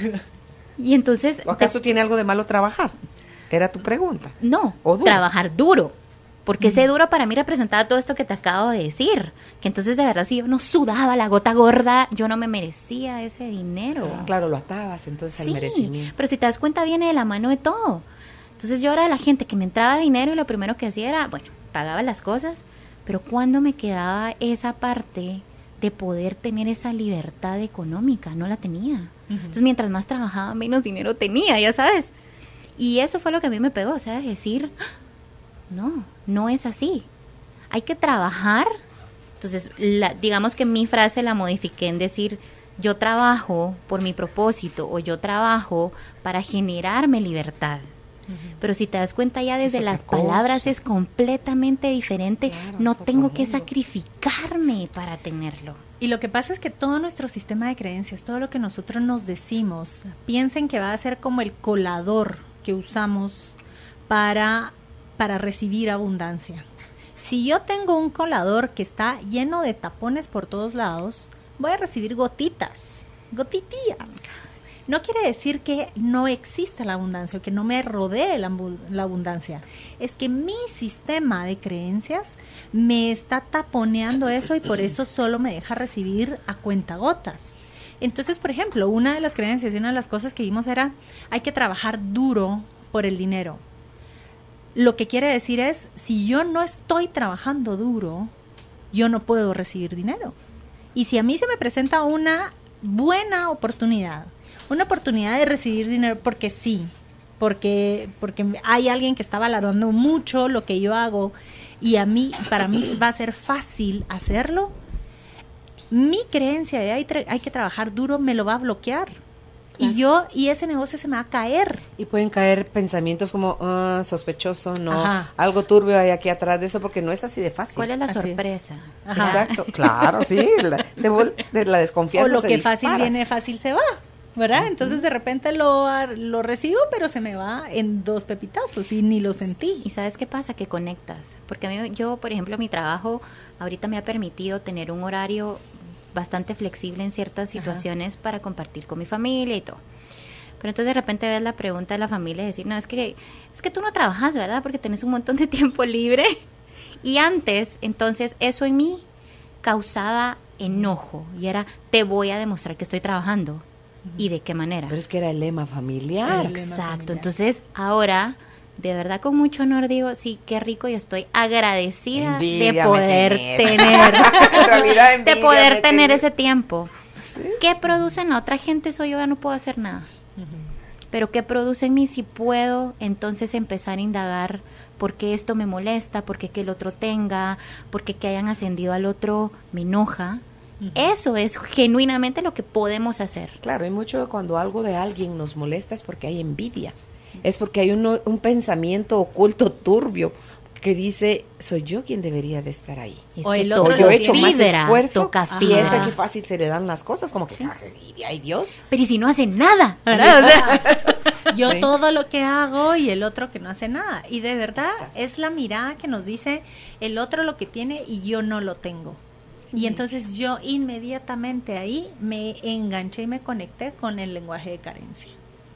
Y entonces, ¿O acaso tiene algo de malo trabajar? Era tu pregunta. no, ¿O duro? trabajar duro. Porque ese duro para mí representaba todo esto que te acabo de decir. Que entonces de verdad si yo no sudaba la gota gorda, yo no me merecía ese dinero. Claro, lo atabas entonces al Sí, merecimiento. pero si te das cuenta viene de la mano de todo. Entonces yo era de la gente que me entraba dinero y lo primero que hacía era, bueno, pagaba las cosas, pero cuando me quedaba esa parte de poder tener esa libertad económica, no la tenía. Entonces mientras más trabajaba, menos dinero tenía, ya sabes. Y eso fue lo que a mí me pegó, o sea, decir, "Ah, no, no es así. Hay que trabajar". Entonces, la, digamos que mi frase la modifiqué en decir, yo trabajo por mi propósito o yo trabajo para generarme libertad. Pero si te das cuenta ya desde Es otra las cosa. palabras es completamente diferente. Claro, No es otro tengo que mundo. sacrificarme para tenerlo. Y lo que pasa es que todo nuestro sistema de creencias, todo lo que nosotros nos decimos, piensen que va a ser como el colador que usamos para, para recibir abundancia. Si yo tengo un colador que está lleno de tapones por todos lados, voy a recibir gotitas, gotitías. No quiere decir que no exista la abundancia o que no me rodee la, la abundancia. Es que mi sistema de creencias me está taponeando eso y por eso solo me deja recibir a cuentagotas. Entonces, por ejemplo, una de las creencias y una de las cosas que vimos era, hay que trabajar duro por el dinero. Lo que quiere decir es, si yo no estoy trabajando duro, yo no puedo recibir dinero. Y si a mí se me presenta una buena oportunidad, una oportunidad de recibir dinero porque sí, porque, porque hay alguien que está valorando mucho lo que yo hago y a mí, para mí va a ser fácil hacerlo, mi creencia de hay, tra- hay que trabajar duro me lo va a bloquear. Claro. Y yo, y ese negocio se me va a caer. Y pueden caer pensamientos como, ah, sospechoso, no, Ajá. algo turbio hay aquí atrás de eso, porque no es así de fácil. ¿Cuál es la Así sorpresa? Es. Exacto, claro, sí, la, de, vol- de la desconfianza O lo se que dispara. fácil viene, fácil se va, ¿verdad? Entonces de repente lo, lo recibo, pero se me va en dos pepitazos y ni lo sentí. ¿Y sabes qué pasa? Que conectas. Porque a mí, yo, por ejemplo, mi trabajo ahorita me ha permitido tener un horario bastante flexible en ciertas situaciones Ajá. para compartir con mi familia y todo. Pero entonces de repente ves la pregunta de la familia y decir, no, es que, es que tú no trabajas, ¿verdad? Porque tenés un montón de tiempo libre. Y antes, entonces, eso en mí causaba enojo. Y era, te voy a demostrar que estoy trabajando. Uh-huh. ¿Y de qué manera? Pero es que era el lema familiar. El lema Exacto. familiar. Entonces, ahora, de verdad, con mucho honor digo, sí, qué rico y estoy agradecida Envidia de poder me tener, en realidad, envidia de poder me tener tenés. ese tiempo. ¿Sí? ¿Qué produce en la otra gente? Soy yo, ya no puedo hacer nada. Uh-huh. Pero ¿qué produce en mí si puedo entonces empezar a indagar por qué esto me molesta, por qué que el otro tenga, por qué que hayan ascendido al otro me enoja? Uh-huh. Eso es genuinamente lo que podemos hacer. Claro, hay mucho cuando algo de alguien nos molesta es porque hay envidia. Es porque hay uno, un pensamiento oculto turbio que dice, soy yo quien debería de estar ahí. Es o que el otro yo he hecho más fibra, esfuerzo toca y fibra. es que fácil se le dan las cosas, como que, Sí. ay, ay, Dios. Pero ¿y si no hace nada? ¿Verdad? O sea, yo Sí. todo lo que hago y el otro que no hace nada. Y de verdad Exacto. es la mirada que nos dice el otro lo que tiene y yo no lo tengo. Y entonces yo inmediatamente ahí me enganché y me conecté con el lenguaje de carencia.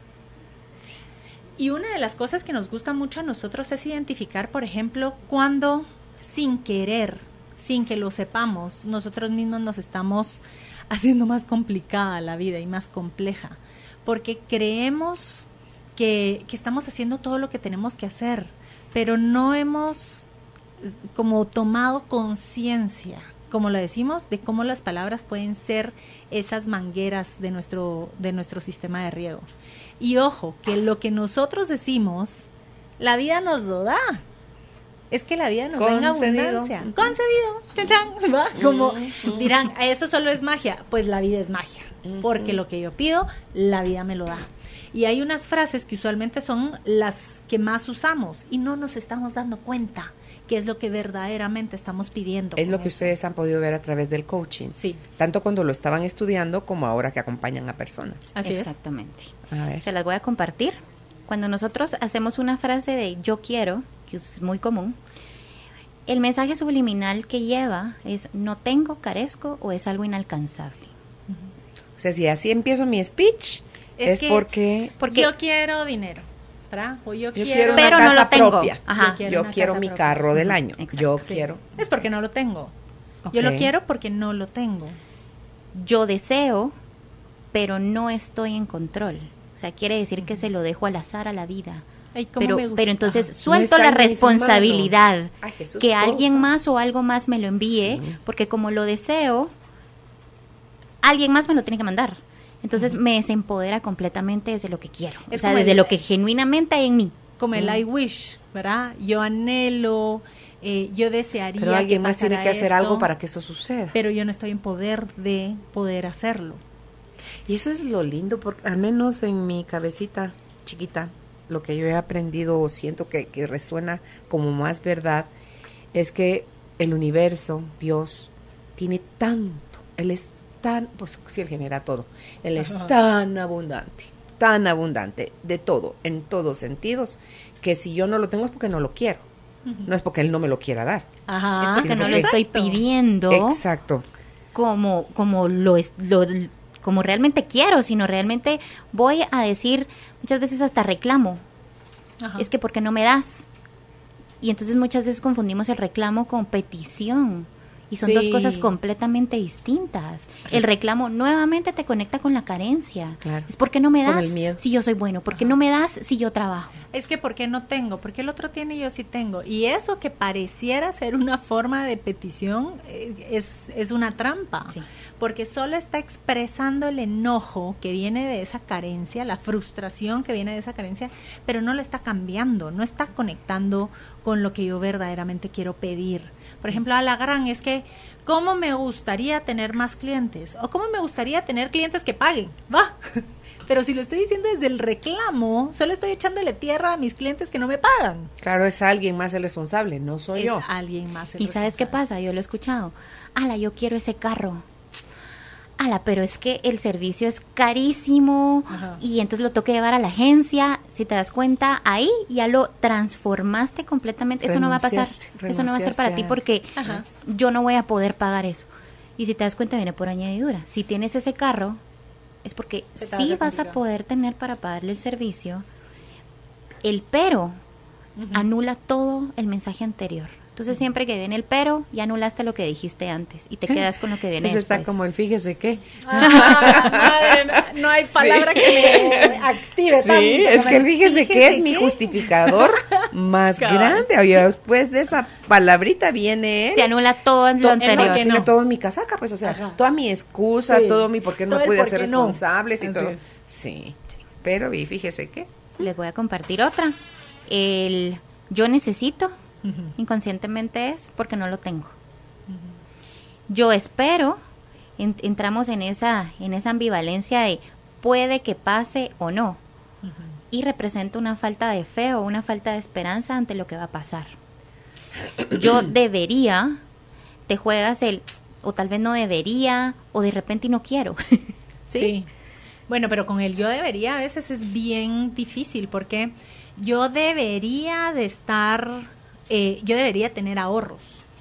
Y una de las cosas que nos gusta mucho a nosotros es identificar, por ejemplo, cuando sin querer, sin que lo sepamos, nosotros mismos nos estamos haciendo más complicada la vida y más compleja, porque creemos que, que estamos haciendo todo lo que tenemos que hacer, pero no hemos como tomado conciencia, como lo decimos, de cómo las palabras pueden ser esas mangueras de nuestro, de nuestro sistema de riego. Y ojo, que lo que nosotros decimos, la vida nos lo da. Es que la vida nos da en abundancia. Concedido, chan, chan, ¿va? Como uh-huh. dirán, eso solo es magia. Pues la vida es magia, uh-huh. porque lo que yo pido, la vida me lo da. Y hay unas frases que usualmente son las que más usamos y no nos estamos dando cuenta qué es lo que verdaderamente estamos pidiendo. Es lo que eso. ustedes han podido ver a través del coaching. Sí. Tanto cuando lo estaban estudiando como ahora que acompañan a personas. Así Exactamente. Es. A ver. Se las voy a compartir. Cuando nosotros hacemos una frase de yo quiero, que es muy común, el mensaje subliminal que lleva es no tengo, carezco o es algo inalcanzable. O sea, si así empiezo mi speech, es, es porque... porque yo quiero dinero. O yo, yo quiero, quiero una pero casa no lo tengo. propia. Ajá. Yo quiero, yo quiero mi propia. carro del año. Exacto. Yo Sí. quiero. Es porque no lo tengo. Okay. Yo lo quiero porque no lo tengo. Yo deseo, pero no estoy en control. O sea, quiere decir que se lo dejo al azar a la vida. Ay, cómo Pero, me gusta. pero entonces Ajá. suelto No la está en mis responsabilidad Ay, Jesús, que porfa. alguien más o algo más me lo envíe, Sí. porque como lo deseo, alguien más me lo tiene que mandar. Entonces uh-huh. me desempodera completamente desde lo que quiero. Es o sea, como desde el- lo que genuinamente hay en mí. Como el Mm. I wish, ¿verdad? Yo anhelo, eh, yo desearía Pero alguien que más tiene pasara que hacer esto, algo para que eso suceda. pero yo no estoy en poder de poder hacerlo. Y eso es lo lindo, porque al menos en mi cabecita chiquita, lo que yo he aprendido o siento que, que resuena como más verdad, es que el universo, Dios, tiene tanto, Él es tan, pues sí, Él genera todo, Él es Ajá. tan abundante, tan abundante de todo, en todos sentidos, que si yo no lo tengo es porque no lo quiero, Uh-huh. no es porque Él no me lo quiera dar. Ajá. es porque sí, no porque- lo estoy Exacto. pidiendo. Exacto. como, como lo es, lo, como realmente quiero, sino realmente voy a decir, muchas veces hasta reclamo. Ajá. Es que ¿por qué no me das? Y entonces muchas veces confundimos el reclamo con petición. Y son sí. dos cosas completamente distintas. El reclamo nuevamente te conecta con la carencia. Claro. Es porque no me das si yo soy bueno, porque no me das si yo trabajo. Es que porque no tengo, porque el otro tiene y yo sí tengo. Y eso que pareciera ser una forma de petición eh, es, es una trampa. Sí. Porque solo está expresando el enojo que viene de esa carencia, la frustración que viene de esa carencia, pero no lo está cambiando, no está conectando con lo que yo verdaderamente quiero pedir. Por ejemplo, a la gran es que, ¿cómo me gustaría tener más clientes? O ¿cómo me gustaría tener clientes que paguen? Va. Pero si lo estoy diciendo desde el reclamo, solo estoy echándole tierra a mis clientes que no me pagan. Claro, es alguien más el responsable, no soy es yo. Es alguien más el ¿Y responsable. sabes qué pasa? Yo lo he escuchado. Ala, yo quiero ese carro. Ala, pero es que el servicio es carísimo. Ajá. Y entonces lo tengo que llevar a la agencia. Si te das cuenta, ahí ya lo transformaste completamente. Eso no va a pasar. Eso no va a ser para ti porque Ajá. yo no voy a poder pagar eso. Y si te das cuenta, viene por añadidura. Si tienes ese carro, es porque sí vas a poder tener para pagarle el servicio. El pero uh-huh. anula todo el mensaje anterior. Entonces, siempre que viene el pero, ya anulaste lo que dijiste antes y te quedas con lo que viene Eso después. Está como el fíjese qué. Ah, madre, no hay palabra sí. que me active sí, tanto. Es que el fíjese, fíjese qué es qué? mi justificador más Cabal. grande. Oye, después de esa palabrita viene él. Se anula todo en lo to- anterior. No, no. Todo en mi casaca, pues, o sea, Ajá. toda mi excusa, sí. todo mi por qué no me pude ser responsables no. y todo. Sí. sí, pero y fíjese qué. Les voy a compartir otra. El yo necesito. Uh-huh. Inconscientemente es porque no lo tengo. Uh-huh. Yo espero, en, entramos en esa en esa ambivalencia de puede que pase o no. Uh-huh. Y representa una falta de fe o una falta de esperanza ante lo que va a pasar. Yo debería, te juegas el o tal vez no debería o de repente no quiero. ¿Sí? Sí. Bueno, pero con el yo debería a veces es bien difícil porque yo debería de estar Eh, yo debería tener ahorros.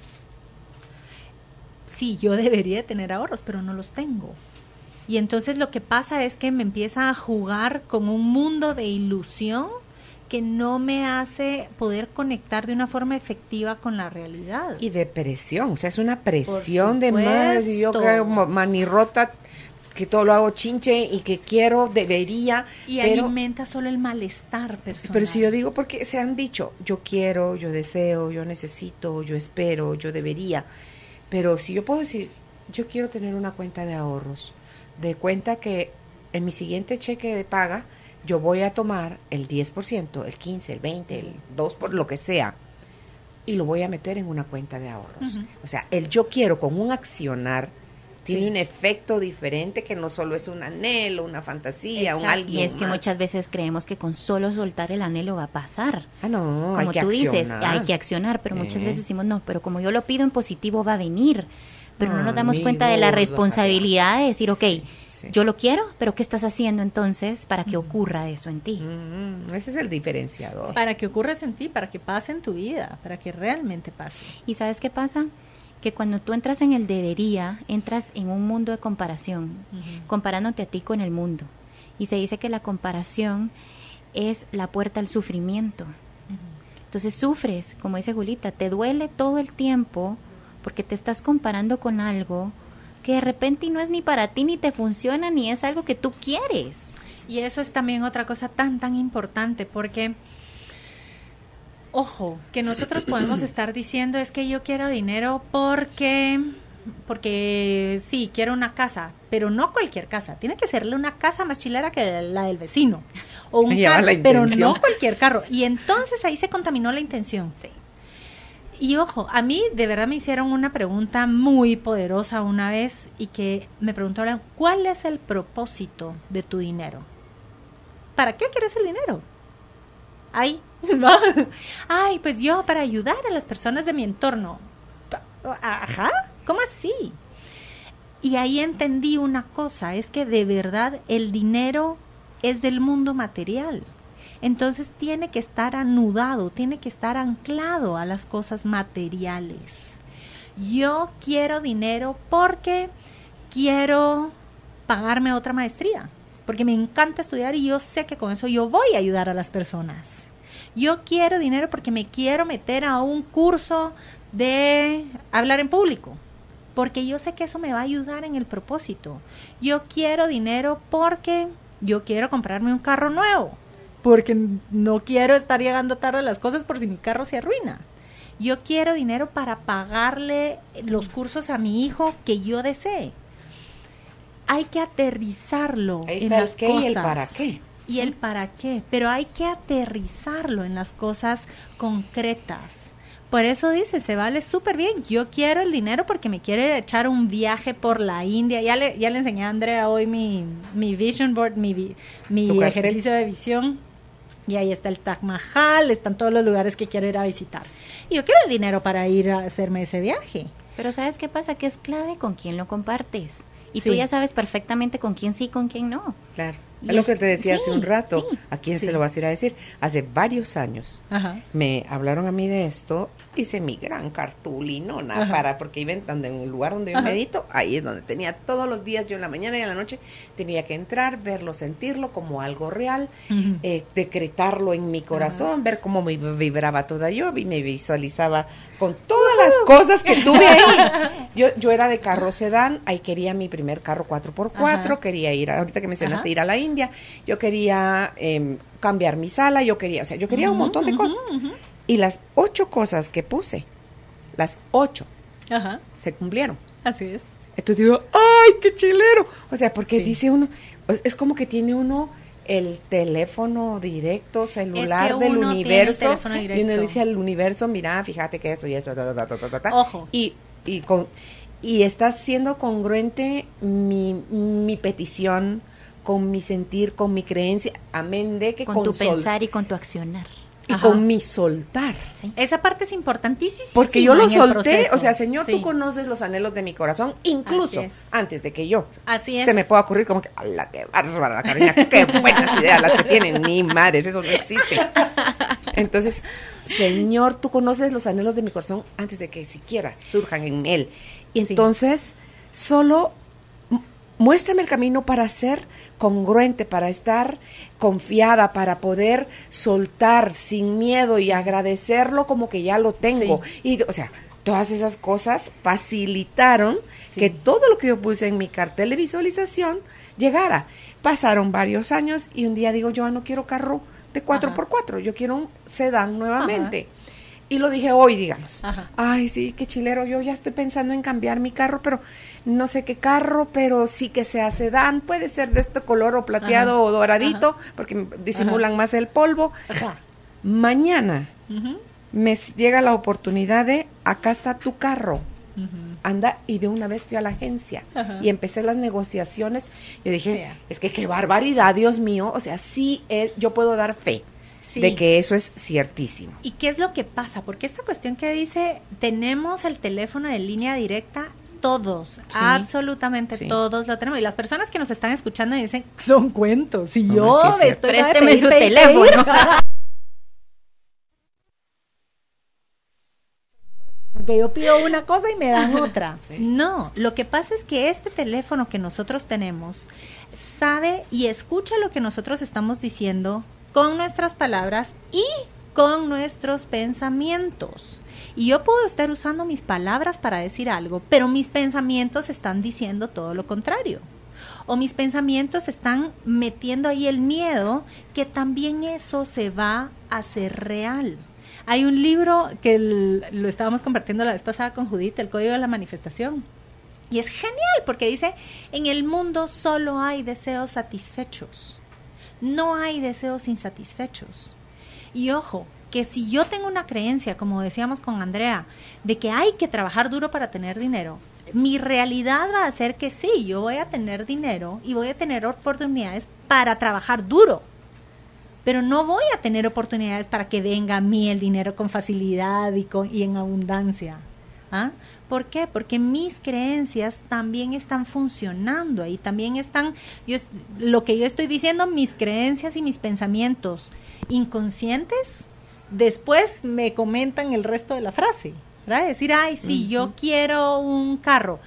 Sí, yo debería tener ahorros, pero no los tengo. Y entonces lo que pasa es que me empieza a jugar con un mundo de ilusión que no me hace poder conectar de una forma efectiva con la realidad. Y de presión, o sea, es una presión de más, yo creo, manirrota, que todo lo hago chinche y que quiero, debería. Y pero, alimenta solo el malestar personal. Pero si yo digo, porque se han dicho, yo quiero, yo deseo, yo necesito, yo espero, yo debería. Pero si yo puedo decir, yo quiero tener una cuenta de ahorros, de cuenta que en mi siguiente cheque de paga, yo voy a tomar el diez por ciento, el quince, el veinte, el dos por ciento, lo que sea, y lo voy a meter en una cuenta de ahorros. Uh-huh. O sea, el yo quiero con un accionar tiene sí. un efecto diferente que no solo es un anhelo, una fantasía, Exacto. un alguien Y es que más. muchas veces creemos que con solo soltar el anhelo va a pasar. Ah, no, como hay que tú accionar. dices, hay que accionar, pero eh. muchas veces decimos, no, pero como yo lo pido en positivo va a venir. Pero no, no nos damos cuenta de la responsabilidad de decir, ok, sí, sí. yo lo quiero, pero ¿qué estás haciendo entonces para que ocurra eso en ti? Mm, ese es el diferenciador. Para que ocurra eso en ti, para que pase en tu vida, para que realmente pase. ¿Y sabes qué pasa? Que cuando tú entras en el debería, entras en un mundo de comparación, uh-huh. comparándote a ti con el mundo. Y se dice que la comparación es la puerta al sufrimiento. Uh-huh. Entonces sufres, como dice Julita, te duele todo el tiempo porque te estás comparando con algo que de repente no es ni para ti, ni te funciona, ni es algo que tú quieres. Y eso es también otra cosa tan, tan importante, porque... Ojo, que nosotros podemos estar diciendo es que yo quiero dinero porque, porque sí, quiero una casa, pero no cualquier casa, tiene que serle una casa más chilera que la del vecino, o un carro, pero no cualquier carro, y entonces ahí se contaminó la intención. Sí. Y ojo, a mí de verdad me hicieron una pregunta muy poderosa una vez, y que me preguntaron, ¿cuál es el propósito de tu dinero? ¿Para qué quieres el dinero? Ay, ay, pues yo para ayudar a las personas de mi entorno. Ajá, ¿cómo así? Y ahí entendí una cosa, es que de verdad el dinero es del mundo material. Entonces tiene que estar anudado, tiene que estar anclado a las cosas materiales. Yo quiero dinero porque quiero pagarme otra maestría, porque me encanta estudiar y yo sé que con eso yo voy a ayudar a las personas. Yo quiero dinero porque me quiero meter a un curso de hablar en público, porque yo sé que eso me va a ayudar en el propósito. Yo quiero dinero porque yo quiero comprarme un carro nuevo, porque no quiero estar llegando tarde a las cosas por si mi carro se arruina. Yo quiero dinero para pagarle los cursos a mi hijo que yo desee. Hay que aterrizarlo Ahí en está el las qué cosas. y el para qué. Y el para qué, pero hay que aterrizarlo en las cosas concretas. Por eso dice, se vale súper bien. Yo quiero el dinero porque me quiere echar un viaje por la India. Ya le, ya le enseñé a Andrea hoy mi, mi vision board, mi, vi- mi ejercicio de visión. Y ahí está el Taj Mahal, están todos los lugares que quiero ir a visitar. Y yo quiero el dinero para ir a hacerme ese viaje. Pero ¿sabes qué pasa? Que es clave con quién lo compartes. Y Sí. tú ya sabes perfectamente con quién sí y con quién no. Claro. Y Es lo que te decía sí, hace un rato. sí. ¿A quién Sí. se lo vas a ir a decir? Hace varios años Ajá. me hablaron a mí de esto, hice mi gran cartulinona Ajá. para, porque iba en, donde, en el lugar donde yo Ajá. medito, ahí es donde tenía todos los días, yo en la mañana y en la noche, tenía que entrar, verlo, sentirlo como algo real, Ujú. eh, decretarlo en mi corazón, ver cómo me vibraba toda yo, y me visualizaba con todas las cosas que tuve ahí. Yo, yo era de carro sedán, ahí quería mi primer carro cuatro por cuatro, Ajá. quería ir, a- ahorita que mencionaste, Ajá. ir a la India, yo quería eh, cambiar mi sala, yo quería, o sea, yo quería un Ujú, montón de ujú, cosas. ujú. Y las ocho cosas que puse, las ocho, Ajá, se cumplieron. así es. Entonces digo, ¡ay, qué chilero! O sea, porque Sí. dice uno, es, es como que tiene uno el teléfono directo, celular Es que del uno tiene el universo, teléfono y uno directo. le dice al universo, mira, fíjate que esto y esto, ta, ta, ta, ta, ta, ta, Ojo. y, y, con, y está siendo congruente mi, mi petición con mi sentir, con mi creencia, amén de que Con con tu sol- pensar y con tu accionar. y Ajá. con mi soltar. ¿Sí? Esa parte es importantísima. Porque yo lo en el solté, proceso. o sea, Señor, Sí. tú conoces los anhelos de mi corazón, incluso Así es. antes de que yo Así es. se me pueda ocurrir como que, ¡ala, qué bárbara, Carolina! ¡Qué buenas ideas las que tienen! Ni madres, eso no existe. Entonces, Señor, tú conoces los anhelos de mi corazón antes de que siquiera surjan en él. Y Sí. entonces, solo m- muéstrame el camino para ser congruente, para estar confiada, para poder soltar sin miedo y agradecerlo como que ya lo tengo. Y, o sea, todas esas cosas facilitaron Sí. que todo lo que yo puse en mi cartel de visualización llegara. Pasaron varios años y un día digo, yo no quiero carro de cuatro por cuatro, yo quiero un sedán nuevamente. Y lo dije hoy, digamos. Ajá. Ay, sí, qué chilero, yo ya estoy pensando en cambiar mi carro, pero no sé qué carro, pero sí que sea sedán, puede ser de este color o plateado Ajá. o doradito, Ajá. porque disimulan más el polvo. Ajá. Mañana Ujú, me s- llega la oportunidad de, acá está tu carro, ujú. anda, y de una vez fui a la agencia Ajá. y empecé las negociaciones. Yo dije, Yeah. es que qué barbaridad, Dios mío, o sea, sí, eh, yo puedo dar fe Sí. de que eso es ciertísimo. ¿Y qué es lo que pasa? Porque esta cuestión que dice, tenemos el teléfono de línea directa, todos, Sí. absolutamente Sí. todos lo tenemos. Y las personas que nos están escuchando dicen, son cuentos. Si No, yo sí es me cierto. estoy Présteme pedir, su pedir, teléfono. pedir. Porque yo pido una cosa y me dan otra. No, lo que pasa es que este teléfono que nosotros tenemos sabe y escucha lo que nosotros estamos diciendo con nuestras palabras y con nuestros pensamientos. Y yo puedo estar usando mis palabras para decir algo, pero mis pensamientos están diciendo todo lo contrario. O mis pensamientos están metiendo ahí el miedo, que también eso se va a hacer real. Hay un libro que el- lo estábamos compartiendo la vez pasada con Judith, El Código de la Manifestación. Y es genial porque dice, en el mundo solo hay deseos satisfechos. No hay deseos insatisfechos. Y ojo, que si yo tengo una creencia, como decíamos con Andrea, de que hay que trabajar duro para tener dinero, mi realidad va a ser que sí, yo voy a tener dinero y voy a tener oportunidades para trabajar duro. Pero no voy a tener oportunidades para que venga a mí el dinero con facilidad y, con, y en abundancia. ¿Ah? ¿Por qué? Porque mis creencias también están funcionando ahí, también están, yo, es- lo que yo estoy diciendo, mis creencias y mis pensamientos inconscientes, después me comentan el resto de la frase, ¿verdad? Decir, ay, sí, yo quiero un carro,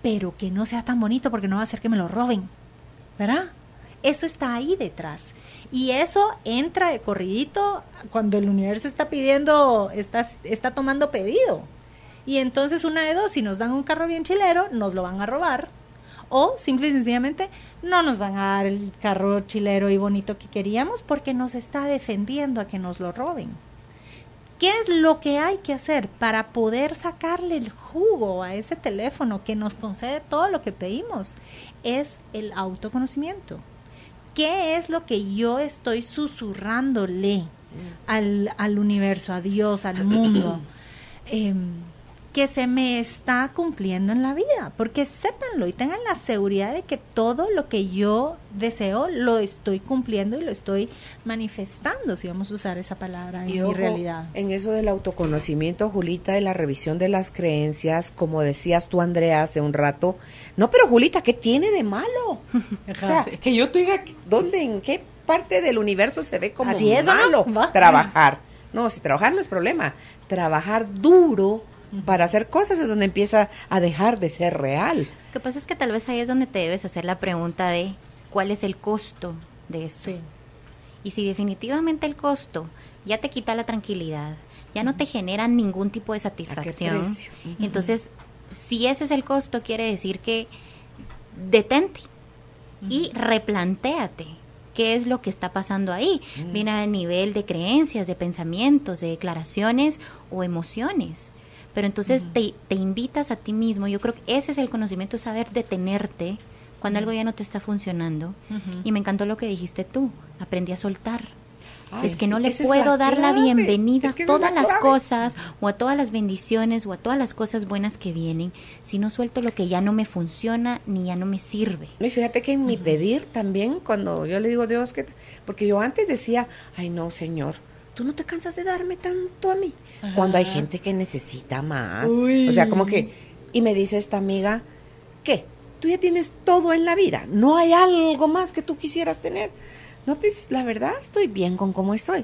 pero que no sea tan bonito porque no va a hacer que me lo roben, ¿verdad? Eso está ahí detrás. Y eso entra de corridito cuando el universo está pidiendo, está, está tomando pedido. Y entonces una de dos, si nos dan un carro bien chilero, nos lo van a robar. O simple y sencillamente no nos van a dar el carro chilero y bonito que queríamos porque nos está defendiendo a que nos lo roben. ¿Qué es lo que hay que hacer para poder sacarle el jugo a ese teléfono que nos concede todo lo que pedimos? Es el autoconocimiento. ¿Qué es lo que yo estoy susurrándole al, al universo, a Dios, al mundo? Eh, que se me está cumpliendo en la vida, porque sépanlo y tengan la seguridad de que todo lo que yo deseo lo estoy cumpliendo y lo estoy manifestando, si vamos a usar esa palabra en y mi ojo, realidad. En eso del autoconocimiento, Julita, de la revisión de las creencias, como decías tú, Andrea, hace un rato, no, pero Julita, ¿qué tiene de malo? Ajá, o sea, sí. que yo te diga, ¿dónde, en qué parte del universo se ve como Así es, malo ¿no? trabajar? No, si trabajar no es problema, trabajar duro para hacer cosas es donde empieza a dejar de ser real. Lo que pasa es que tal vez ahí es donde te debes hacer la pregunta de ¿cuál es el costo de esto? Sí. Y si definitivamente el costo ya te quita la tranquilidad, ya no te genera ningún tipo de satisfacción, precio? Uh-huh. entonces si ese es el costo, quiere decir que detente uh-huh. y replantéate qué es lo que está pasando ahí, uh-huh. bien a nivel de creencias, de pensamientos, de declaraciones o emociones. Pero entonces uh-huh. te, te invitas a ti mismo. Yo creo que ese es el conocimiento, saber detenerte cuando uh-huh. algo ya no te está funcionando. Uh-huh. Y me encantó lo que dijiste tú, aprendí a soltar. Ay, es que no le puedo la dar la bienvenida es que a todas las clave. cosas o a todas las bendiciones o a todas las cosas buenas que vienen si no suelto lo que ya no me funciona ni ya no me sirve. Y fíjate que en mi uh-huh. pedir también, cuando yo le digo a Dios, que porque yo antes decía, ay no, Señor, tú no te cansas de darme tanto a mí. Ajá. Cuando hay gente que necesita más. Uy. O sea, como que, y me dice esta amiga, ¿qué? Tú ya tienes todo en la vida, ¿no hay algo más que tú quisieras tener? No, pues la verdad estoy bien con cómo estoy.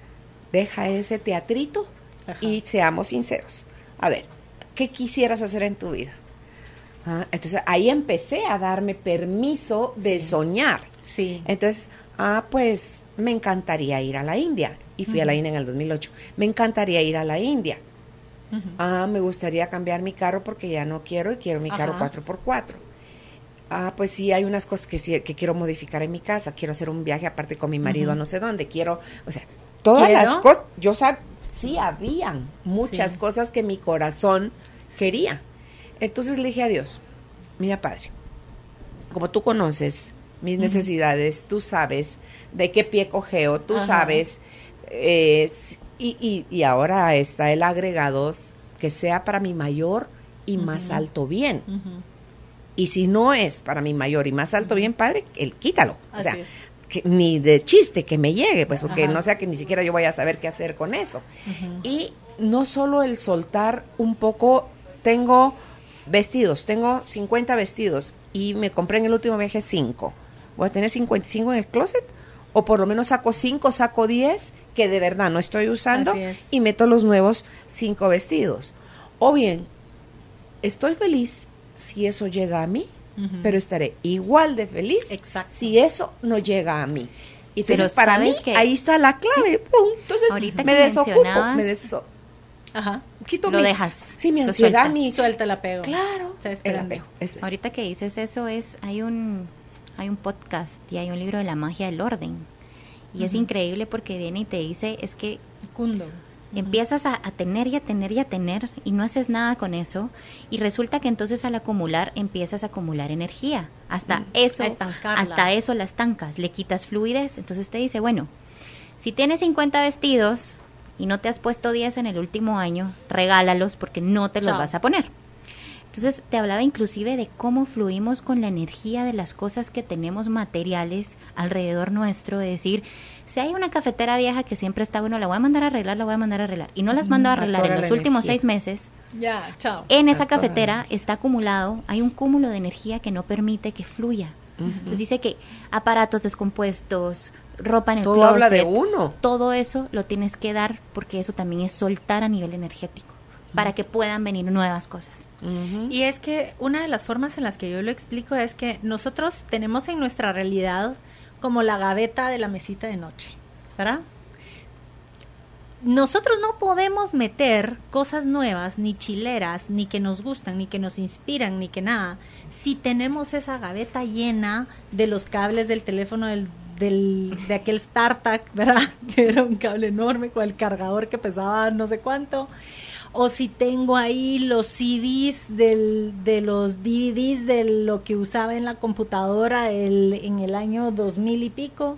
Deja ese teatrito. Ajá. Y seamos sinceros. A ver, ¿qué quisieras hacer en tu vida? Ah, entonces ahí empecé a darme permiso de sí. soñar. Sí. Entonces, ah, pues me encantaría ir a la India. Y fui uh-huh. a la India en el dos mil ocho. Me encantaría ir a la India. Uh-huh. Ah, me gustaría cambiar mi carro porque ya no quiero y quiero mi Ajá. carro cuatro por cuatro. Ah, pues sí, hay unas cosas que, sí, que quiero modificar en mi casa. Quiero hacer un viaje aparte con mi marido uh-huh. a no sé dónde. Quiero, o sea, todas ¿Quiero? las cosas. Yo sab, sí, habían muchas sí. cosas que mi corazón quería. Entonces le dije a Dios, mira, Padre, como tú conoces mis uh-huh. necesidades, tú sabes de qué pie cojeo, tú Ajá. sabes... Eh, y, y, y ahora está el agregado que sea para mi mayor y uh-huh. más alto bien. Uh-huh. Y si no es para mi mayor y más alto uh-huh. bien, Padre, él quítalo. Así o sea, que, ni de chiste que me llegue, pues porque Ajá. no sea que ni siquiera yo vaya a saber qué hacer con eso. Uh-huh. Y no solo el soltar un poco, tengo vestidos, tengo cincuenta vestidos y me compré en el último viaje cinco. ¿Voy a tener cincuenta y cinco en el closet? O por lo menos saco cinco, saco diez que de verdad no estoy usando y meto los nuevos cinco vestidos. O bien, estoy feliz si eso llega a mí, uh-huh. pero estaré igual de feliz Exacto. si eso no llega a mí. Y entonces para mí que ahí está la clave. ¿Sí? Pum. Entonces ahorita me desocupo, me deso Ajá. Quito lo mi, dejas. Sí, mi ansiedad, sueltas, mi suelta el apego. Claro, el apego. Eso es. Ahorita que dices eso es hay un hay un podcast y hay un libro de la magia del orden. Y uh-huh. es increíble porque viene y te dice, es que Kundo. empiezas a, a tener y a tener y a tener y no haces nada con eso y resulta que entonces al acumular empiezas a acumular energía. Hasta uh-huh. eso, hasta eso la estancas, le quitas fluidez. Entonces te dice, bueno, si tienes cincuenta vestidos y no te has puesto diez en el último año, regálalos porque no te los Chao. vas a poner. Entonces te hablaba inclusive de cómo fluimos con la energía de las cosas que tenemos materiales alrededor nuestro, de decir, si hay una cafetera vieja que siempre está, bueno, la voy a mandar a arreglar, la voy a mandar a arreglar, y no las mando a arreglar en los últimos seis meses, ya, chao. En esa cafetera está acumulado, hay un cúmulo de energía que no permite que fluya. Uh-huh. Entonces dice que aparatos descompuestos, ropa en el todo closet, habla de uno. Todo eso lo tienes que dar porque eso también es soltar a nivel energético. para que puedan venir nuevas cosas. Uh-huh. Y es que una de las formas en las que yo lo explico es que nosotros tenemos en nuestra realidad como la gaveta de la mesita de noche, ¿verdad? Nosotros no podemos meter cosas nuevas, ni chileras, ni que nos gustan, ni que nos inspiran, ni que nada, si tenemos esa gaveta llena de los cables del teléfono del, del, de aquel StarTAC, ¿verdad? Que era un cable enorme con el cargador que pesaba no sé cuánto. O si tengo ahí los C Ds del, de los D V Ds de lo que usaba en la computadora el, en el año dos mil y pico.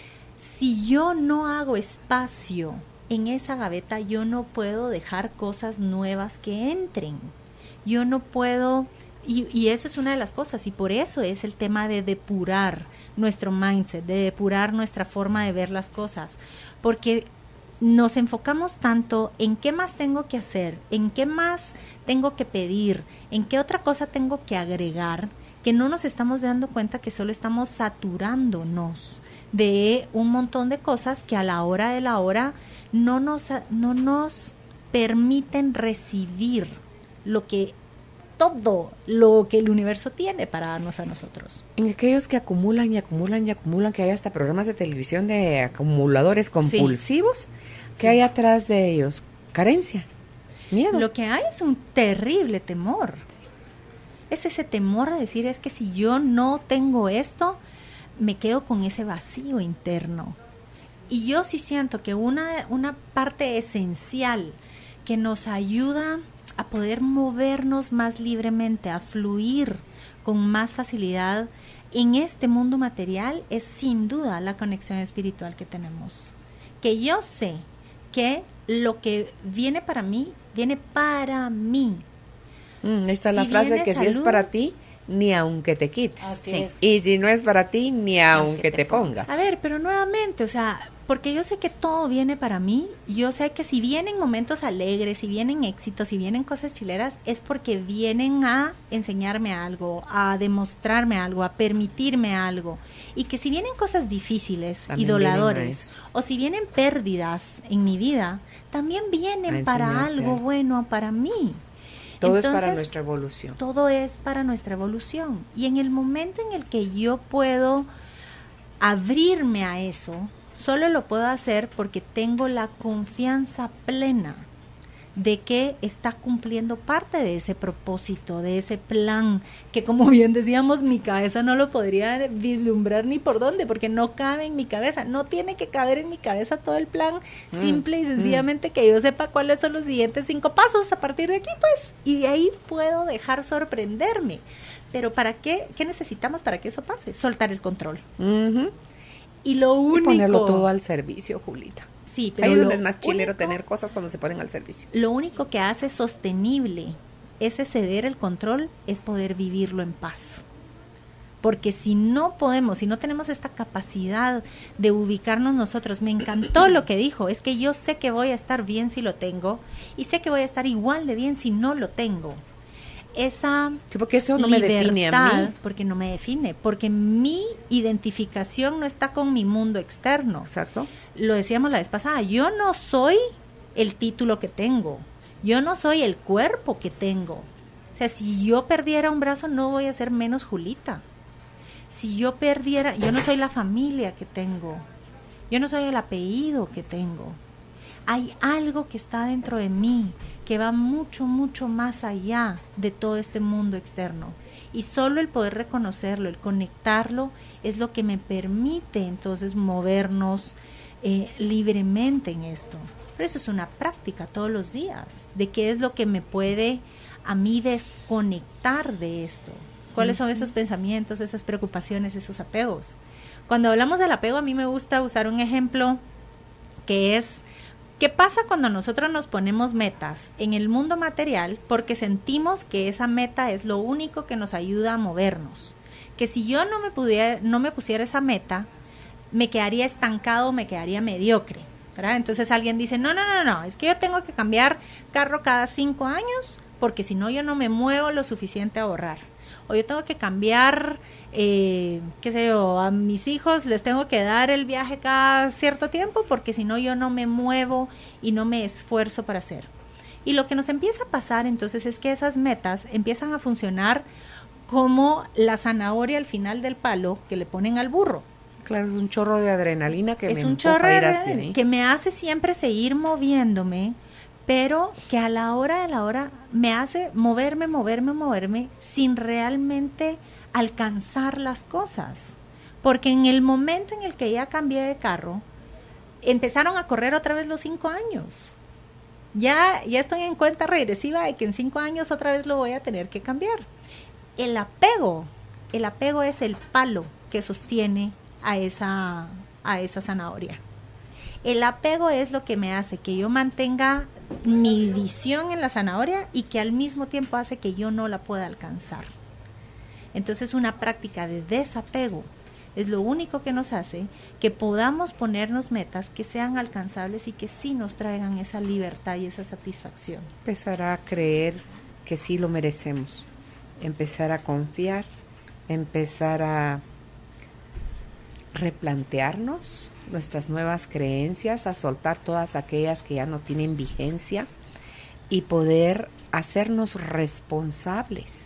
Si yo no hago espacio en esa gaveta, yo no puedo dejar cosas nuevas que entren. Yo no puedo, y, y eso es una de las cosas, y por eso es el tema de depurar nuestro mindset, de depurar nuestra forma de ver las cosas, porque nos enfocamos tanto en qué más tengo que hacer, en qué más tengo que pedir, en qué otra cosa tengo que agregar, que no nos estamos dando cuenta que solo estamos saturándonos de un montón de cosas que a la hora de la hora no nos, no nos permiten recibir lo que todo lo que el universo tiene para darnos a nosotros. En aquellos que acumulan y acumulan y acumulan, que hay hasta programas de televisión de acumuladores compulsivos, sí. ¿Qué sí. hay atrás de ellos? Carencia, miedo. Lo que hay es un terrible temor. Sí. Es ese temor de decir, es que si yo no tengo esto, me quedo con ese vacío interno. Y yo sí siento que una, una parte esencial que nos ayuda a poder movernos más libremente, a fluir con más facilidad en este mundo material es sin duda la conexión espiritual que tenemos. Que yo sé que lo que viene para mí, viene para mí. Mm, esta es si la frase que salud, si es para ti, ni aunque te quites. Sí. Y si no es para ti, ni aunque te, te pongas. A ver, pero nuevamente, o sea, porque yo sé que todo viene para mí, yo sé que si vienen momentos alegres, si vienen éxitos, si vienen cosas chileras, es porque vienen a enseñarme algo, a demostrarme algo, a permitirme algo. Y que si vienen cosas difíciles y dolores, o si vienen pérdidas en mi vida, también vienen para algo bueno para mí. Todo Entonces, es para nuestra evolución. Todo es para nuestra evolución. Y en el momento en el que yo puedo abrirme a eso, solo lo puedo hacer porque tengo la confianza plena de que está cumpliendo parte de ese propósito, de ese plan, que como bien decíamos, mi cabeza no lo podría vislumbrar ni por dónde, porque no cabe en mi cabeza, no tiene que caber en mi cabeza todo el plan, mm, simple y sencillamente mm. que yo sepa cuáles son los siguientes cinco pasos a partir de aquí, pues, y de ahí puedo dejar sorprenderme. Pero ¿para qué? ¿Qué necesitamos para que eso pase? Soltar el control. Uh-huh. Y lo único... Y ponerlo todo al servicio, Julita. Sí, pero ahí es donde lo es más chilero único, tener cosas cuando se ponen al servicio. Lo único que hace sostenible ese ceder el control es poder vivirlo en paz. Porque si no podemos, si no tenemos esta capacidad de ubicarnos nosotros, me encantó lo que dijo, es que yo sé que voy a estar bien si lo tengo y sé que voy a estar igual de bien si no lo tengo. Esa sí, porque eso no libertad, me define a mí. Porque no me define, porque mi identificación no está con mi mundo externo. Exacto. Lo decíamos la vez pasada, yo no soy el título que tengo, yo no soy el cuerpo que tengo. O sea, si yo perdiera un brazo no voy a ser menos Julita. Si yo perdiera, yo no soy la familia que tengo, yo no soy el apellido que tengo. Hay algo que está dentro de mí que va mucho, mucho más allá de todo este mundo externo. Y solo el poder reconocerlo, el conectarlo, es lo que me permite entonces movernos eh, libremente en esto. Pero eso es una práctica todos los días, de qué es lo que me puede a mí desconectar de esto. ¿Cuáles son esos pensamientos, esas preocupaciones, esos apegos? Cuando hablamos del apego, a mí me gusta usar un ejemplo que es... ¿Qué pasa cuando nosotros nos ponemos metas en el mundo material porque sentimos que esa meta es lo único que nos ayuda a movernos? Que si yo no me pudiera, no me pusiera esa meta, me quedaría estancado, me quedaría mediocre, ¿verdad? Entonces alguien dice, no, no, no, no, es que yo tengo que cambiar carro cada cinco años porque si no yo no me muevo lo suficiente a ahorrar. O yo tengo que cambiar, eh, qué sé yo, a mis hijos les tengo que dar el viaje cada cierto tiempo porque si no yo no me muevo y no me esfuerzo para hacer. Y lo que nos empieza a pasar entonces es que esas metas empiezan a funcionar como la zanahoria al final del palo que le ponen al burro. Claro, es un chorro de adrenalina que es me un empuja chorro a ir de- hacia ahí. que me hace siempre seguir moviéndome, pero que a la hora de la hora me hace moverme, moverme, moverme sin realmente alcanzar las cosas. Porque en el momento en el que ya cambié de carro, empezaron a correr otra vez los cinco años. Ya, ya estoy en cuenta regresiva de que en cinco años otra vez lo voy a tener que cambiar. El apego, el apego es el palo que sostiene a esa, a esa zanahoria. El apego es lo que me hace que yo mantenga mi visión en la zanahoria y que al mismo tiempo hace que yo no la pueda alcanzar. Entonces una práctica de desapego es lo único que nos hace que podamos ponernos metas que sean alcanzables y que sí nos traigan esa libertad y esa satisfacción. Empezar a creer que sí lo merecemos, empezar a confiar, empezar a replantearnos nuestras nuevas creencias, a soltar todas aquellas que ya no tienen vigencia y poder hacernos responsables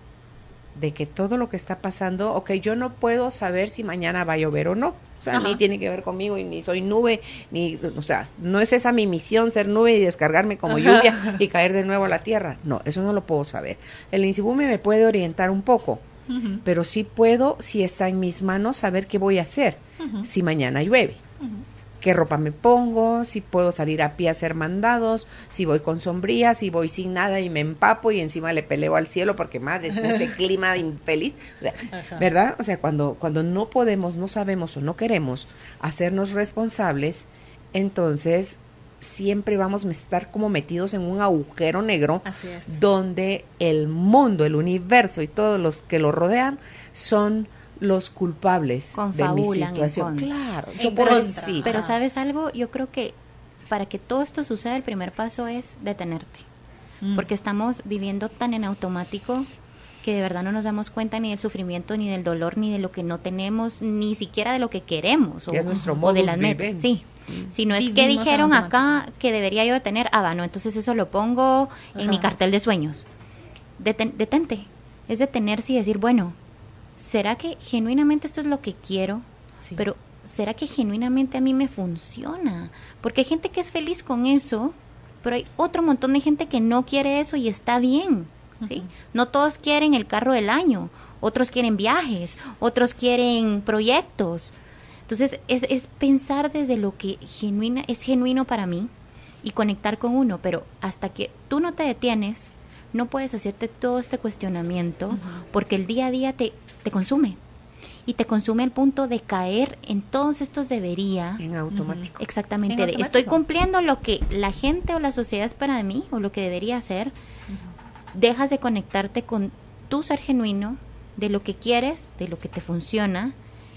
de que todo lo que está pasando, ok, yo no puedo saber si mañana va a llover o no, o sea, Ajá. ni tiene que ver conmigo y ni soy nube, ni, o sea, no es esa mi misión ser nube y descargarme como Ajá. lluvia y caer de nuevo a la tierra, no, eso no lo puedo saber. El Insibume me puede orientar un poco, Uh-huh. pero sí puedo, si está en mis manos, saber qué voy a hacer Uh-huh. si mañana llueve. Uh-huh. Qué ropa me pongo, si puedo salir a pie a hacer mandados, si voy con sombría, si voy sin nada y me empapo y encima le peleo al cielo porque madre, es este clima infeliz, o sea, Ajá. ¿verdad? O sea, cuando, cuando no podemos, no sabemos o no queremos hacernos responsables, entonces siempre vamos a estar como metidos en un agujero negro Así es. donde el mundo, el universo y todos los que lo rodean son los culpables de mi Confabulan en situación. contra. Claro, En yo contra. pobrecita. Pero Ajá. ¿sabes algo? Yo creo que para que todo esto suceda, el primer paso es detenerte. Mm. Porque estamos viviendo tan en automático que de verdad no nos damos cuenta ni del sufrimiento, ni del dolor, ni de lo que no tenemos, ni siquiera de lo que queremos. O, Que es nuestro o de modus las metas. vivendi. Sí. Si no es que Vivimos en dijeron acá automático. que debería yo de tener, ah, va, no, entonces eso lo pongo en Ajá. mi cartel de sueños. Deten- detente. Es detenerse y decir, bueno, ¿será que genuinamente esto es lo que quiero? Sí. Pero ¿será que genuinamente a mí me funciona? Porque hay gente que es feliz con eso, pero hay otro montón de gente que no quiere eso y está bien, ¿sí? Ujú. No todos quieren el carro del año, otros quieren viajes, otros quieren proyectos. Entonces es, es pensar desde lo que genuina, es genuino para mí y conectar con uno, pero hasta que tú no te detienes, no puedes hacerte todo este cuestionamiento, Ujú. porque el día a día te, te consume. Y te consume al punto de caer en todos estos debería. En automático. Exactamente. En de, automático. estoy cumpliendo lo que la gente o la sociedad espera de mí, o lo que debería hacer. Dejas de conectarte con tu ser genuino, de lo que quieres, de lo que te funciona,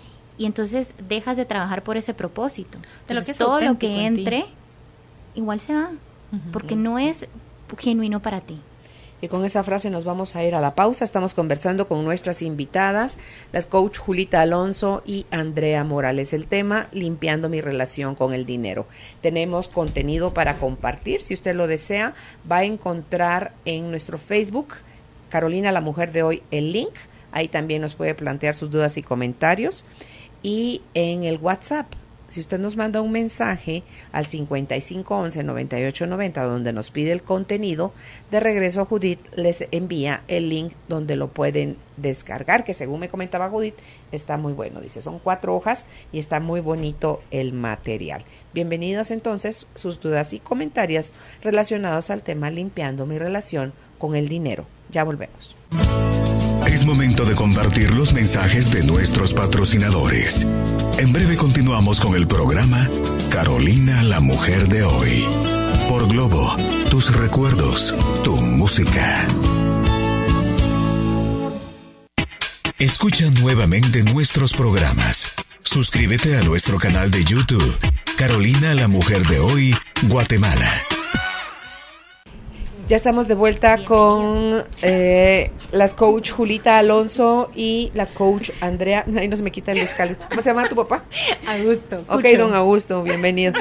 y entonces dejas de trabajar por ese propósito. De lo que Entonces, es todo lo auténtico que en ti. entre, igual se va, Ujú. porque no es genuino para ti. Y con esa frase nos vamos a ir a la pausa. Estamos conversando con nuestras invitadas, las coach Julita Alonso y Andrea Morales. El tema, limpiando mi relación con el dinero. Tenemos contenido para compartir. Si usted lo desea, va a encontrar en nuestro Facebook, Carolina, la mujer de hoy, el link. Ahí también nos puede plantear sus dudas y comentarios. Y en el WhatsApp, si usted nos manda un mensaje al cincuenta y cinco once noventa y ocho noventa donde nos pide el contenido, de regreso Judith les envía el link donde lo pueden descargar, que según me comentaba Judith, está muy bueno. Dice, son cuatro hojas y está muy bonito el material. Bienvenidas entonces sus dudas y comentarios relacionados al tema limpiando mi relación con el dinero. Ya volvemos. Es momento de compartir los mensajes de nuestros patrocinadores. En breve continuamos con el programa Carolina, la mujer de hoy. Por Globo, tus recuerdos, tu música. Escucha nuevamente nuestros programas. Suscríbete a nuestro canal de YouTube, Carolina, la mujer de hoy, Guatemala. Ya estamos de vuelta Bienvenido. con eh, las coach Julita Alonso y la coach Andrea. Ahí no se me quita el escala. ¿Cómo se llama tu papá? Augusto. Ok, don Augusto, bienvenido.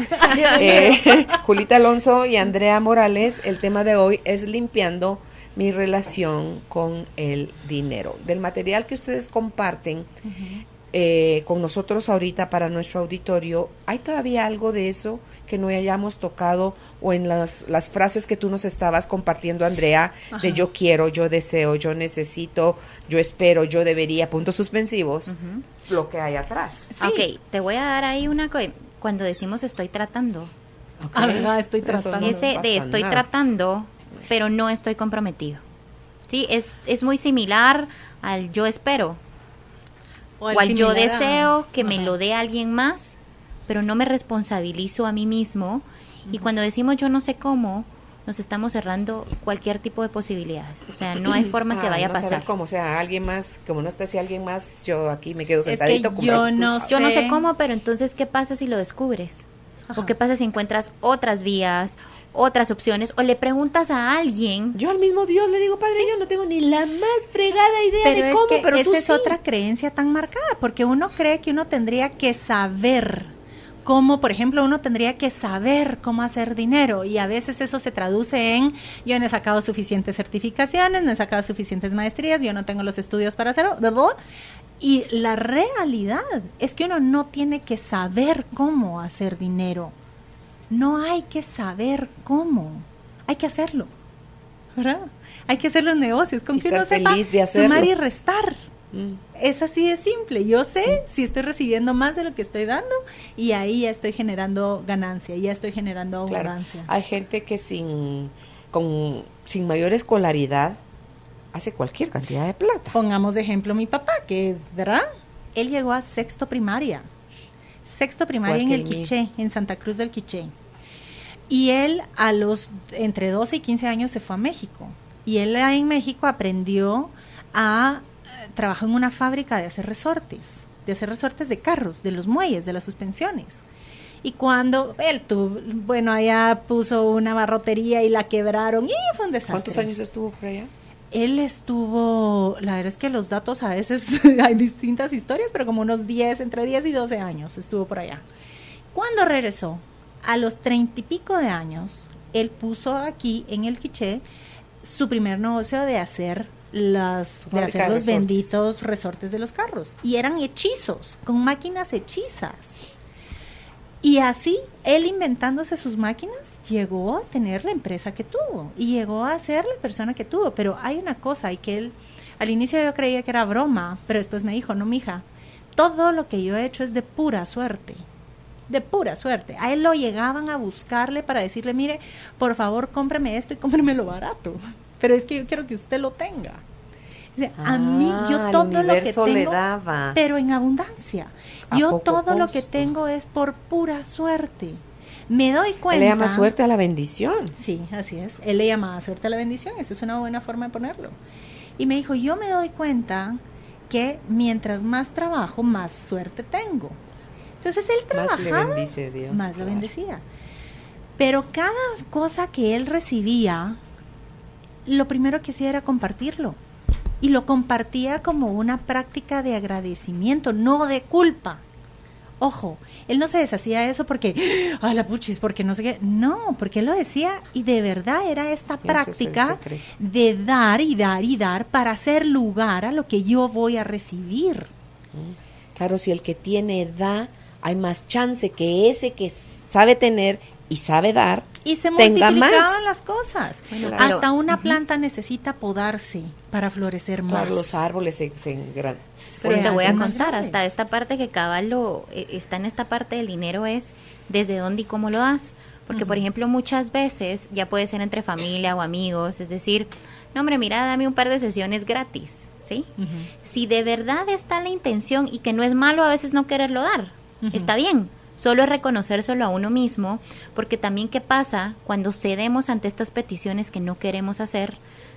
eh, Julita Alonso y Andrea Morales, el tema de hoy es limpiando mi relación con el dinero. Del material que ustedes comparten uh-huh. eh, con nosotros ahorita para nuestro auditorio, ¿hay todavía algo de eso que no hayamos tocado o en las, las frases que tú nos estabas compartiendo, Andrea, Ajá. de yo quiero, yo deseo, yo necesito, yo espero, yo debería, puntos suspensivos, uh-huh. lo que hay atrás? Sí. Ok, te voy a dar ahí una cosa, cuando decimos estoy tratando. Okay. Ajá, estoy tratando. No Ese de estoy nada. tratando, pero no estoy comprometido. Sí, es, es muy similar al yo espero, o al, o al yo deseo que Ajá. me lo dé alguien más, pero no me responsabilizo a mí mismo. Uh-huh. Y cuando decimos yo no sé cómo, nos estamos cerrando cualquier tipo de posibilidades. O sea, no hay forma ah, que vaya no a pasar. Saber cómo, o sea, alguien más, como no está si alguien más, yo aquí me quedo sentadito. Es que como yo, no sé. yo no sé cómo, pero entonces, ¿qué pasa si lo descubres? Ajá. ¿O qué pasa si encuentras otras vías, otras opciones, o le preguntas a alguien? Yo al mismo Dios le digo, Padre, sí. yo no tengo ni la más fregada idea pero de es cómo, que pero esa tú es sí. otra creencia tan marcada, porque uno cree que uno tendría que saber cómo, por ejemplo, uno tendría que saber cómo hacer dinero, y a veces eso se traduce en yo no he sacado suficientes certificaciones, no he sacado suficientes maestrías, yo no tengo los estudios para hacerlo, ¿verdad? Y la realidad es que uno no tiene que saber cómo hacer dinero. No hay que saber cómo, hay que hacerlo, ¿verdad? Hay que hacer los negocios, con que uno sepa sumar y restar. Mm. Es así de simple. Yo sé sí. si estoy recibiendo más de lo que estoy dando, y ahí ya estoy generando ganancia, ya estoy generando abundancia. Claro. Hay gente que sin, con, sin mayor escolaridad hace cualquier cantidad de plata. Pongamos de ejemplo mi papá, que, ¿verdad? Él llegó a sexto primaria. Sexto primaria en el Quiché, en Santa Cruz del Quiché. Y él a los entre doce y quince años se fue a México. Y él en México aprendió a trabajar en una fábrica de hacer resortes, de hacer resortes de carros, de los muelles, de las suspensiones. Y cuando él tuvo, bueno, allá puso una barrotería y la quebraron y fue un desastre. ¿Cuántos años estuvo por allá? Él estuvo, la verdad es que los datos a veces hay distintas historias, pero como unos diez, entre diez y doce años estuvo por allá. Cuando regresó, a los treinta y pico de años, él puso aquí en el Quiché su primer negocio de hacer las de hacer los resortes. benditos resortes de los carros, y eran hechizos, con máquinas hechizas. Y así, él inventándose sus máquinas, llegó a tener la empresa que tuvo, y llegó a ser la persona que tuvo. Pero hay una cosa, y que él, al inicio yo creía que era broma, pero después me dijo, no, mija, todo lo que yo he hecho es de pura suerte, de pura suerte. A él lo llegaban a buscarle para decirle, mire, por favor, cómpreme esto y cómpremelo barato, pero es que yo quiero que usted lo tenga. O sea, ah, a mí, yo todo lo que tengo, le daba. pero en abundancia. Yo todo costo? lo que tengo es por pura suerte. Me doy cuenta. Él le llama suerte a la bendición. Sí, así es. Él le llama suerte a la bendición. Esa es una buena forma de ponerlo. Y me dijo, yo me doy cuenta que mientras más trabajo, más suerte tengo. Entonces él trabajaba, más le bendice Dios, más claro. lo bendecía. Pero cada cosa que él recibía, lo primero que hacía era compartirlo. Y lo compartía como una práctica de agradecimiento, no de culpa. Ojo, él no se deshacía de eso porque, ah, la puchis, porque no sé qué. No, porque él lo decía y de verdad era esta práctica de dar y dar y dar para hacer lugar a lo que yo voy a recibir. Claro, si el que tiene da, hay más chance que ese que sabe tener y sabe dar, y se tenga multiplicaban más. las cosas. Bueno, Hasta claro. una uh-huh. planta necesita podarse para florecer más. Claro, los árboles se, se engran. Pero te voy a contar, hasta esta parte que Caballo eh, está en esta parte del dinero es desde dónde y cómo lo das. Porque, uh-huh. por ejemplo, muchas veces ya puede ser entre familia o amigos, es decir, no, hombre, mira, dame un par de sesiones gratis, ¿sí? Uh-huh. Si de verdad está la intención y que no es malo a veces no quererlo dar, uh-huh. está bien. Solo es reconocérselo a uno mismo, porque también qué pasa cuando cedemos ante estas peticiones que no queremos hacer,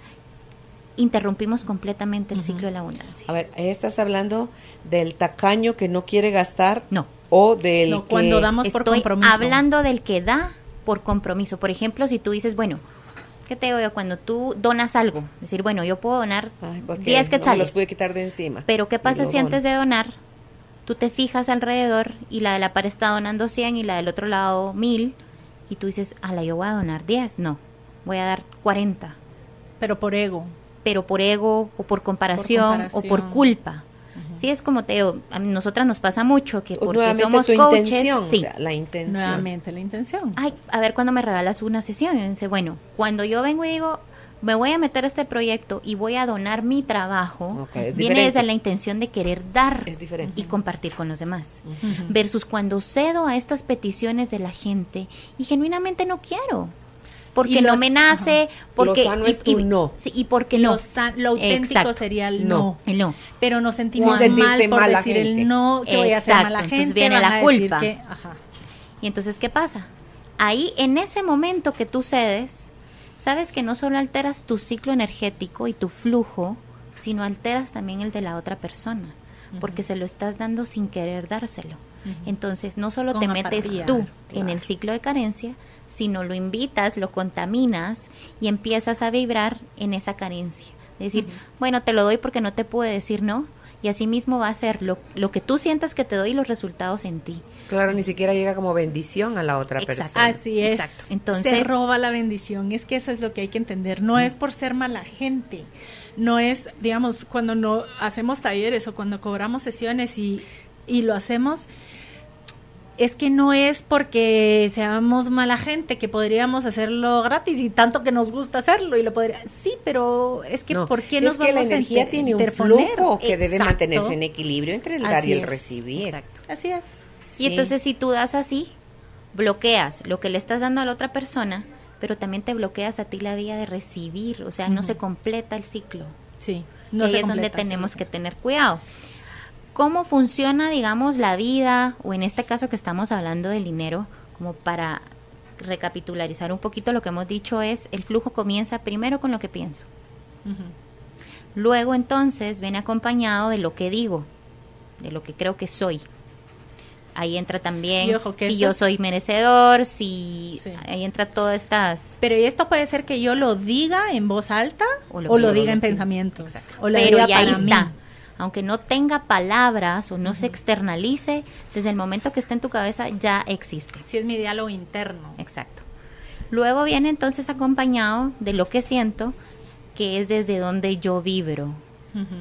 interrumpimos completamente el uh-huh. ciclo de la abundancia. A ver, ¿estás hablando del tacaño que no quiere gastar? No. ¿O del no, que cuando damos por Estoy compromiso? Hablando del que da por compromiso. Por ejemplo, si tú dices, bueno, ¿Qué te digo yo? Cuando tú donas algo, decir, bueno, yo puedo donar Ay, porque diez no me quetzales. los pude quitar de encima. Pero ¿qué Y pasa lo si dono. antes de donar, tú te fijas alrededor y la de la par está donando cien y la del otro lado mil, y tú dices, ala, yo voy a donar diez? No, voy a dar cuarenta. Pero por ego. Pero por ego o por comparación, comparación. o por culpa. Sí, es como te digo, a mí- nosotras nos pasa mucho que O porque nuevamente somos tu coaches, intención, sí. o sea, la intención. Nuevamente la intención. Ay, a ver cuándo me regalas una sesión. Y dice, bueno, cuando yo vengo y digo, me voy a meter a este proyecto y voy a donar mi trabajo, Ok, es viene diferente. desde la intención de querer dar Es diferente. y compartir con los demás. Ujú. Versus cuando cedo a estas peticiones de la gente y genuinamente no quiero. Porque Y no los- me nace, porque Lo sano y, es tu y- no. sí, y porque no. Lo, sa- lo auténtico Exacto. sería el No. no. El no. Pero nos sentimos Sin sentirte mal por mala decir gente. el no, que voy a hacer Exacto, mala gente. entonces viene van la a decir culpa. que- ajá. Y entonces, ¿qué pasa? Ahí, en ese momento que tú cedes, sabes que no solo alteras tu ciclo energético y tu flujo, sino alteras también el de la otra persona, porque se lo estás dando sin querer dárselo. Entonces, no solo Con te metes apatía, tú claro. en el ciclo de carencia, sino lo invitas, lo contaminas y empiezas a vibrar en esa carencia. Es decir, bueno, te lo doy porque no te pude decir no, y así mismo va a ser lo, lo que tú sientas que te doy y los resultados en ti. Claro, ni siquiera llega como bendición a la otra Exacto. persona. Así es. Exacto. Entonces- se roba la bendición. Es que eso es lo que hay que entender. No es por ser mala gente. No es, digamos, cuando no hacemos talleres o cuando cobramos sesiones y, y lo hacemos, es que no es porque seamos mala gente que podríamos hacerlo gratis y tanto que nos gusta hacerlo y lo podría. Sí, pero es que No, ¿por qué es nos que la vamos a energía inter- tiene un interponer? flujo que debe Exacto. mantenerse en equilibrio entre el dar Así y el es. recibir. Exacto. Así es. Sí. Y entonces si tú das así, bloqueas lo que le estás dando a la otra persona, pero también te bloqueas a ti la vía de recibir, o sea, no Ujú. se completa el ciclo. Sí. Y No ahí se es donde completa, tenemos sí. que tener cuidado. ¿Cómo funciona, digamos, la vida, o en este caso que estamos hablando del dinero, como para recapitularizar un poquito lo que hemos dicho es, el flujo comienza primero con lo que pienso. Ujú. Luego entonces viene acompañado de lo que digo, de lo que creo que soy. Ahí entra también Y ojo, que si esto yo es- soy merecedor, si Sí. ahí entra todas estas... Pero ¿y esto puede ser que yo lo diga en voz alta O o lo lo, que yo diga en pienso. pensamientos? Exacto. O lo Pero diga ya ahí para mí. está. Aunque no tenga palabras o no se externalice, desde el momento que esté en tu cabeza ya existe. Si es mi diálogo interno. Exacto. Luego viene entonces acompañado de lo que siento, que es desde donde yo vibro. Ujú.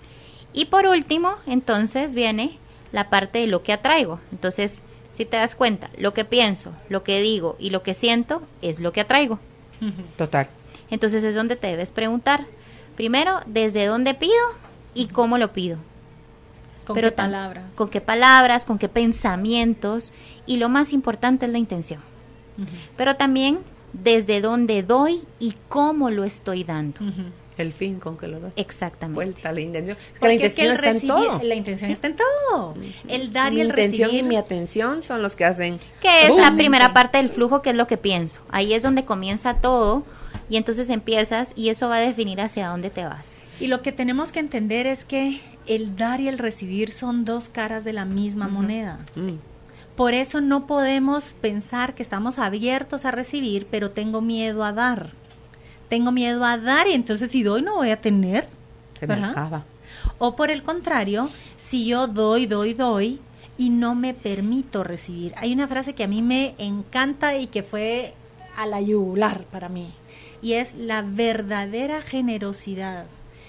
Y por último, entonces viene la parte de lo que atraigo. Entonces, si te das cuenta, lo que pienso, lo que digo y lo que siento es lo que atraigo. Ujú. Total. Entonces es donde te debes preguntar, primero, ¿desde dónde pido y cómo lo pido? ¿Con Pero qué tam- palabras? ¿Con qué palabras? ¿Con qué pensamientos? Y lo más importante es la intención. Ujú. Pero también desde dónde doy y cómo lo estoy dando. Ujú. El fin con que lo doy. Exactamente. Vuelta la intención. Que la Porque es que intención el está en recibir- todo. la intención está en todo. El dar y Mi el intención recibir. y mi atención son los que hacen. Que es la ¡Bum! primera parte del flujo, que es lo que pienso. Ahí es donde comienza todo y entonces empiezas y eso va a definir hacia dónde te vas. Y lo que tenemos que entender es que el dar y el recibir son dos caras de la misma moneda. Mm. Por eso no podemos pensar que estamos abiertos a recibir, pero tengo miedo a dar. Tengo miedo a dar y entonces si doy no voy a tener. Se me Ajá. acaba. O por el contrario, si yo doy, doy, doy y no me permito recibir. Hay una frase que a mí me encanta y que fue a la yugular para mí. Y es: la verdadera generosidad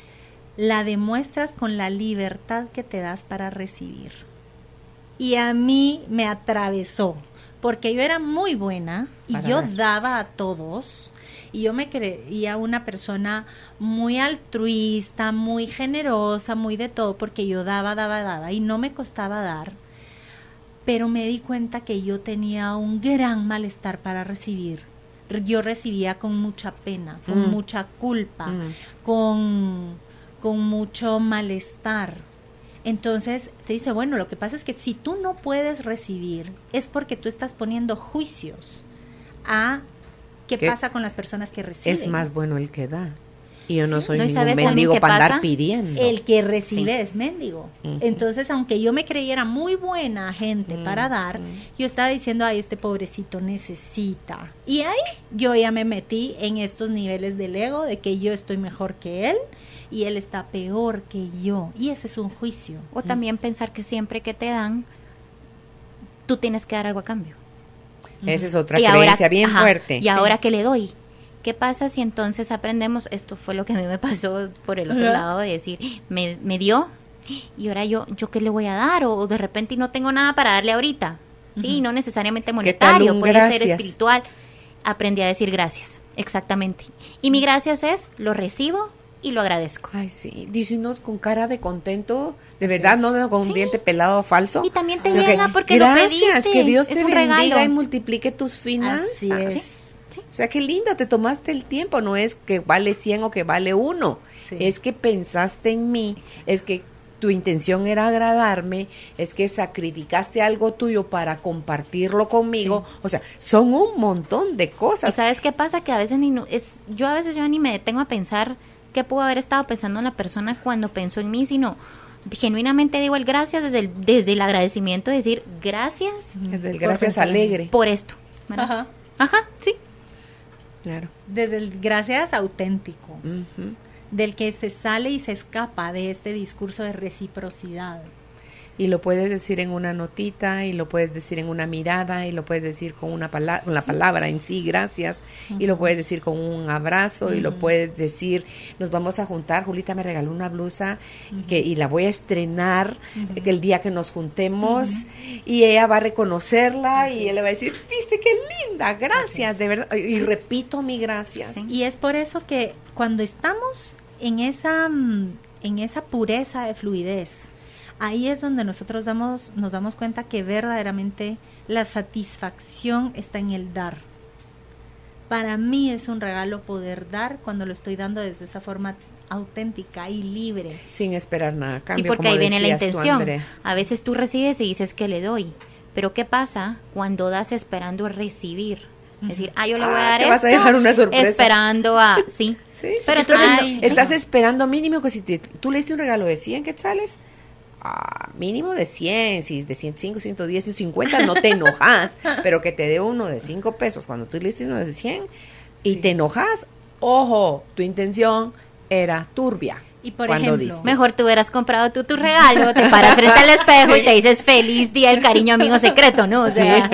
la demuestras con la libertad que te das para recibir. Y a mí me atravesó, porque yo era muy buena y Para yo dar. daba a todos. Y yo me creía una persona muy altruista, muy generosa, muy de todo, porque yo daba, daba, daba, y no me costaba dar. Pero me di cuenta que yo tenía un gran malestar para recibir. Yo recibía con mucha pena, con Mm. mucha culpa, Mm. con, con mucho malestar. Entonces te dice, bueno, lo que pasa es que si tú no puedes recibir, es porque tú estás poniendo juicios a qué ¿Qué? pasa con las personas que reciben. Es más bueno el que da. Y yo no Sí. soy No, y ningún ¿sabes también mendigo qué para andar pasa? pidiendo. El que recibe Sí. es mendigo. Ujú. Entonces, aunque yo me creyera muy buena gente Mm, para dar, mm. yo estaba diciendo, ay, este pobrecito necesita. Y ahí yo ya me metí en estos niveles del ego, de que yo estoy mejor que él y él está peor que yo. Y ese es un juicio. O también pensar que siempre que te dan, tú tienes que dar algo a cambio. Esa es otra Y creencia ahora- bien ajá, fuerte. ¿Y ahora qué le doy? ¿Qué pasa si entonces aprendemos? Esto fue lo que a mí me pasó por el otro Ajá. lado, de decir, me, me dio, y ahora yo, ¿yo qué le voy a dar? O, o de repente no tengo nada para darle ahorita. Sí, Ujú. no necesariamente ¿Qué tal monetario, un puede gracias? ser espiritual. Aprendí a decir gracias, exactamente. Y mi gracias es, lo recibo y lo agradezco. Ay, sí. Dice uno con cara de contento, de verdad, no con un Sí. diente pelado falso. Y también te Sino llega que, porque lo gracias, pediste, que Dios es te un bendiga regalo. y multiplique tus finanzas. Así es. Sí. O sea, qué lindo, te tomaste el tiempo, no es que vale cien o que vale uno, Sí. es que pensaste en mí, es que tu intención era agradarme, es que sacrificaste algo tuyo para compartirlo conmigo, o sea, son un montón de ¿Y cosas. sabes qué pasa? Que a veces ni no- es, yo a veces yo ni me detengo a pensar qué pudo haber estado pensando la persona cuando pensó en mí, sino genuinamente digo el gracias desde el, desde el agradecimiento, de decir gracias Desde el Por gracias pensar en mí. alegre. por esto. ¿verdad? Ajá. Ajá, sí. Claro. Desde el gracias auténtico, Ujú. del que se sale y se escapa de este discurso de reciprocidad. Y lo puedes decir en una notita, y lo puedes decir en una mirada, y lo puedes decir con una palabra, con la palabra en sí, gracias, y lo puedes decir con un abrazo, y lo puedes decir, nos vamos a juntar, Julita me regaló una blusa que y la voy a estrenar el día que nos juntemos, y ella va a reconocerla, y él le va a decir, viste qué linda, gracias, de verdad, y, y repito mi gracias. Sí. Y es por eso que cuando estamos en esa, mm, en esa pureza de fluidez, ahí es donde nosotros damos, nos damos cuenta que verdaderamente la satisfacción está en el dar. Para mí es un regalo poder dar cuando lo estoy dando desde esa forma auténtica y libre. Sin esperar nada a cambio, Sí, porque como ahí viene la decías tú, intención. Andrea. A veces tú recibes y dices que le doy, pero ¿qué pasa cuando das esperando a recibir? Es decir, ah, yo le voy Ah, a dar te esto, vas a dejar una sorpresa. esperando a, sí. Sí, Pero entonces entonces, no, sí. estás esperando mínimo que si te- tú le diste un regalo de cien quetzales, ah, mínimo de cien, si de ciento cinco, ciento diez, ciento cincuenta, no te enojas, pero que te dé uno de cinco pesos cuando tú le diste uno de cien y te enojas, ojo, tu intención era turbia. Y por cuando ejemplo, diste. Mejor tú hubieras comprado tú tu regalo, te paras frente al espejo y te dices feliz día del cariño amigo secreto, ¿no? O sea,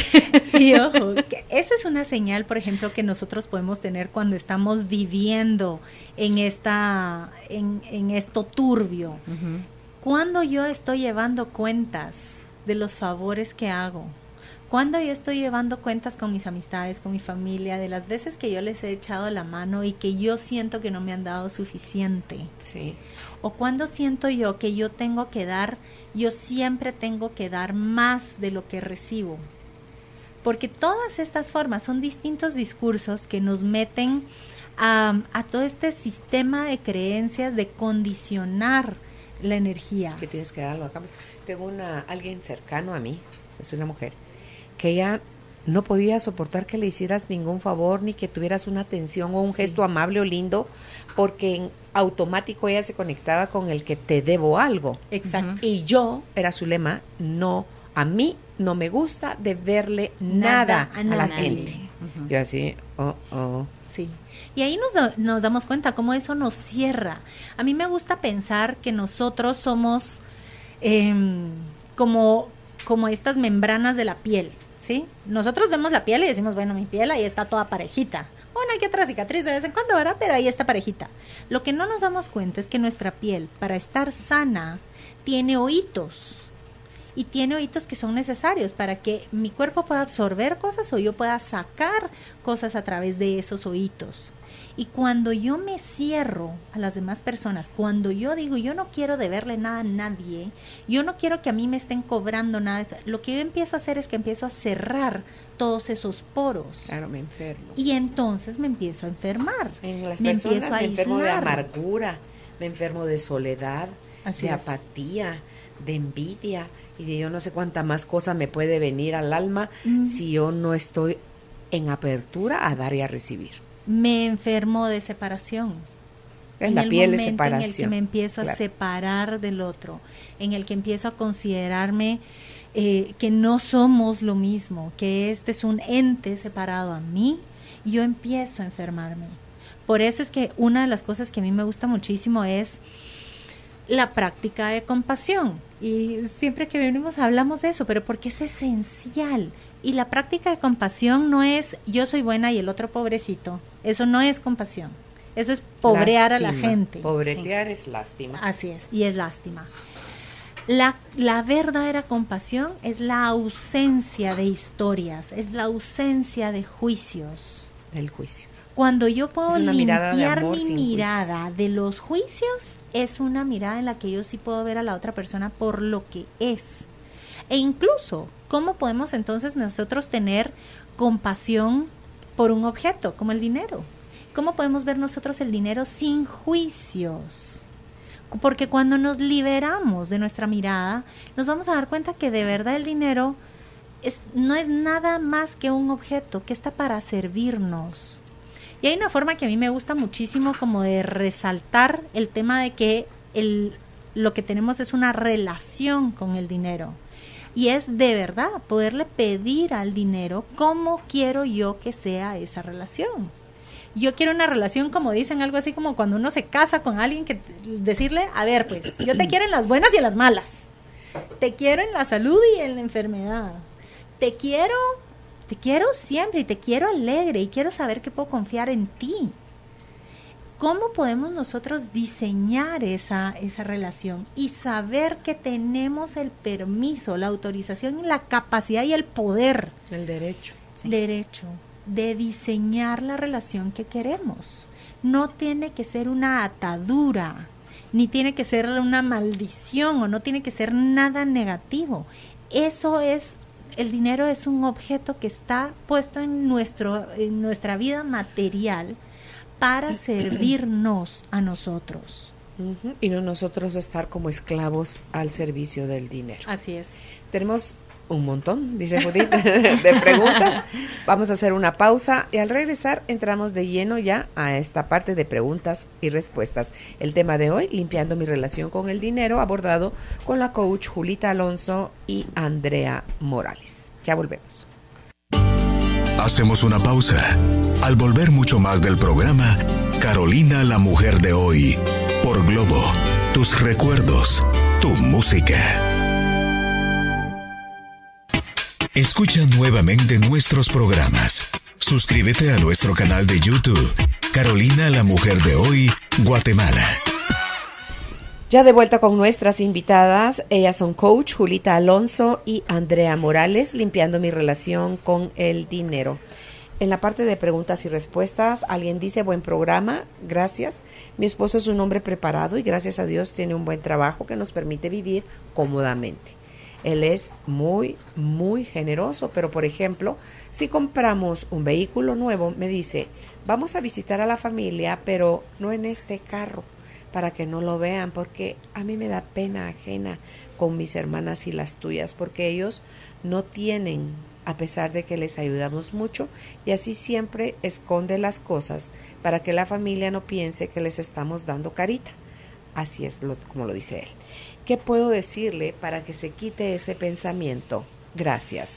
y ojo, que eso es una señal, por ejemplo, que nosotros podemos tener cuando estamos viviendo en esta, en, en esto turbio. ujú. Cuando yo estoy llevando cuentas de los favores que hago, cuando yo estoy llevando cuentas con mis amistades, con mi familia, de las veces que yo les he echado la mano y que yo siento que no me han dado suficiente, Sí. o cuando siento yo que yo tengo que dar, yo siempre tengo que dar más de lo que recibo. Porque todas estas formas son distintos discursos que nos meten a, a todo este sistema de creencias de condicionar la energía. Que tienes que darlo a cambio. Tengo una alguien cercano a mí, es una mujer, que ella no podía soportar que le hicieras ningún favor ni que tuvieras una atención o un Sí. gesto amable o lindo, porque en automático ella se conectaba con el que te debo algo. Exacto. Y yo, era su lema, no, a mí no me gusta deberle Nada nada, a a, la nadie. gente. Ujú. Yo así, oh, oh. Sí. Y ahí nos, da- nos damos cuenta cómo eso nos cierra. A mí me gusta pensar que nosotros somos em, como, como estas membranas de la piel, ¿sí? Nosotros vemos la piel y decimos, bueno, mi piel ahí está toda parejita. Una que otra cicatriz de vez en cuando, ¿verdad? Pero ahí está parejita. Lo que no nos damos cuenta es que nuestra piel, para estar sana, tiene oídos. Y tiene oídos que son necesarios para que mi cuerpo pueda absorber cosas o yo pueda sacar cosas a través de esos oídos. Y cuando yo me cierro a las demás personas, cuando yo digo yo no quiero deberle nada a nadie, yo no quiero que a mí me estén cobrando nada, lo que yo empiezo a hacer es que empiezo a cerrar todos esos poros. Claro, me enfermo. Y entonces me empiezo a enfermar. En las me personas empiezo a me enfermo de aislar. amargura, me enfermo de soledad, Así de es. apatía, de envidia y de yo no sé cuánta más cosa me puede venir al alma Mm. si yo no estoy en apertura a dar y a recibir. Me enfermo de separación. Es en la el piel de momento en el que separación. me empiezo Claro. a separar del otro, en el que empiezo a considerarme eh, que no somos lo mismo, que este es un ente separado a mí, yo empiezo a enfermarme. Por eso es que una de las cosas que a mí me gusta muchísimo es la práctica de compasión. Y siempre que venimos hablamos de eso, pero porque es esencial. Y la práctica de compasión no es yo soy buena y el otro pobrecito. Eso no es compasión. Eso es pobrear Lástima. a la gente. Pobretear es lástima. Así es, y es lástima. La, la verdadera compasión es la ausencia de historias, es la ausencia de juicios. El juicio. Cuando yo puedo Es una mirada de limpiar amor mi sin mirada de los juicios, es una mirada en la que yo sí puedo ver a la otra persona por lo que es. E incluso, ¿cómo podemos entonces nosotros tener compasión por un objeto como el dinero? ¿Cómo podemos ver nosotros el dinero sin juicios? Porque cuando nos liberamos de nuestra mirada, nos vamos a dar cuenta que de verdad el dinero es, no es nada más que un objeto que está para servirnos. Y hay una forma que a mí me gusta muchísimo como de resaltar el tema de que el, lo que tenemos es una relación con el dinero. Y es de verdad poderle pedir al dinero cómo quiero yo que sea esa relación. Yo quiero una relación, como dicen, algo así como cuando uno se casa con alguien, que decirle, a ver, pues, yo te quiero en las buenas y en las malas. Te quiero en la salud y en la enfermedad. Te quiero, te quiero siempre y te quiero alegre y quiero saber que puedo confiar en ti. ¿Cómo podemos nosotros diseñar esa, esa relación y saber que tenemos el permiso, la autorización y la capacidad y el poder? El derecho. Sí. Derecho. De diseñar la relación que queremos. No tiene que ser una atadura, ni tiene que ser una maldición o no tiene que ser nada negativo. Eso es, el dinero es un objeto que está puesto en, nuestro, en nuestra vida material para servirnos a nosotros. Uh-huh. Y no nosotros estar como esclavos al servicio del dinero. Así es. Tenemos un montón, dice Judith, de preguntas. Vamos a hacer una pausa y al regresar entramos de lleno ya a esta parte de preguntas y respuestas. El tema de hoy, limpiando mi relación con el dinero, abordado con la coach Julita Alonso y Andrea Morales. Ya volvemos. Hacemos una pausa. Al volver, mucho más del programa Carolina, la mujer de hoy, por Globo. Tus recuerdos, tu música. Escucha nuevamente nuestros programas. Suscríbete a nuestro canal de YouTube, Carolina, la mujer de hoy, Guatemala. Ya de vuelta con nuestras invitadas, ellas son coach Julita Alonso y Andrea Morales, limpiando mi relación con el dinero. En la parte de preguntas y respuestas, alguien dice, buen programa, gracias. Mi esposo es un hombre preparado y gracias a Dios tiene un buen trabajo que nos permite vivir cómodamente. Él es muy, muy generoso, pero por ejemplo, si compramos un vehículo nuevo, me dice, vamos a visitar a la familia, pero no en este carro, para que no lo vean, porque a mí me da pena ajena con mis hermanas y las tuyas, porque ellos no tienen, a pesar de que les ayudamos mucho, y así siempre esconde las cosas para que la familia no piense que les estamos dando carita. Así es lo, como lo dice él. ¿Qué puedo decirle para que se quite ese pensamiento? Gracias.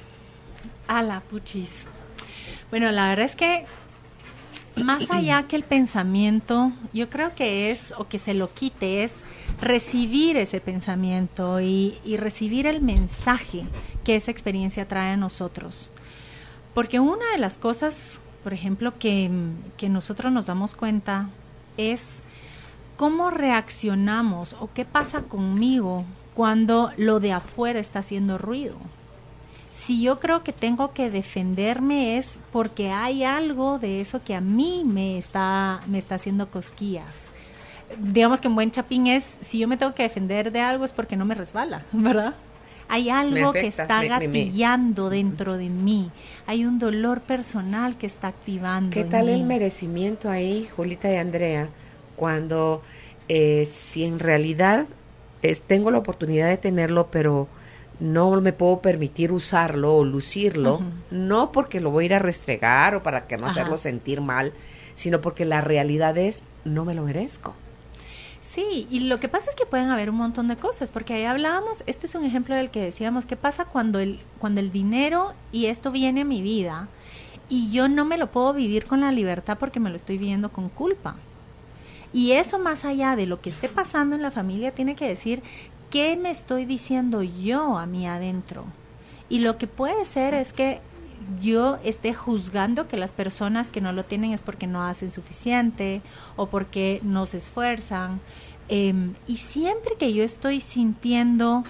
A la puchis. Bueno, la verdad es que más allá que el pensamiento, yo creo que es, o que se lo quite, es recibir ese pensamiento y, y recibir el mensaje que esa experiencia trae a nosotros. Porque una de las cosas, por ejemplo, que, que nosotros nos damos cuenta es cómo reaccionamos o qué pasa conmigo cuando lo de afuera está haciendo ruido. Si yo creo que tengo que defenderme es porque hay algo de eso que a mí me está, me está haciendo cosquillas. Digamos que un buen chapín es, si yo me tengo que defender de algo es porque no me resbala, ¿verdad? Hay algo afecta, que está me, gatillando me, me. dentro de mí. Hay un dolor personal que está activando. ¿Qué tal el merecimiento ahí, Julita y Andrea? Cuando eh, si en realidad eh, tengo la oportunidad de tenerlo, pero no me puedo permitir usarlo o lucirlo, uh-huh. no porque lo voy a ir a restregar o para que no Ajá. hacerlo sentir mal, sino porque la realidad es, no me lo merezco. Sí, y lo que pasa es que pueden haber un montón de cosas, porque ahí hablábamos, este es un ejemplo del que decíamos, ¿qué pasa cuando el, cuando el dinero y esto viene a mi vida y yo no me lo puedo vivir con la libertad porque me lo estoy viviendo con culpa? Y eso, más allá de lo que esté pasando en la familia, tiene que decir, ¿qué me estoy diciendo yo a mí adentro? Y lo que puede ser es que yo esté juzgando que las personas que no lo tienen es porque no hacen suficiente o porque no se esfuerzan. Eh, y siempre que yo estoy sintiendo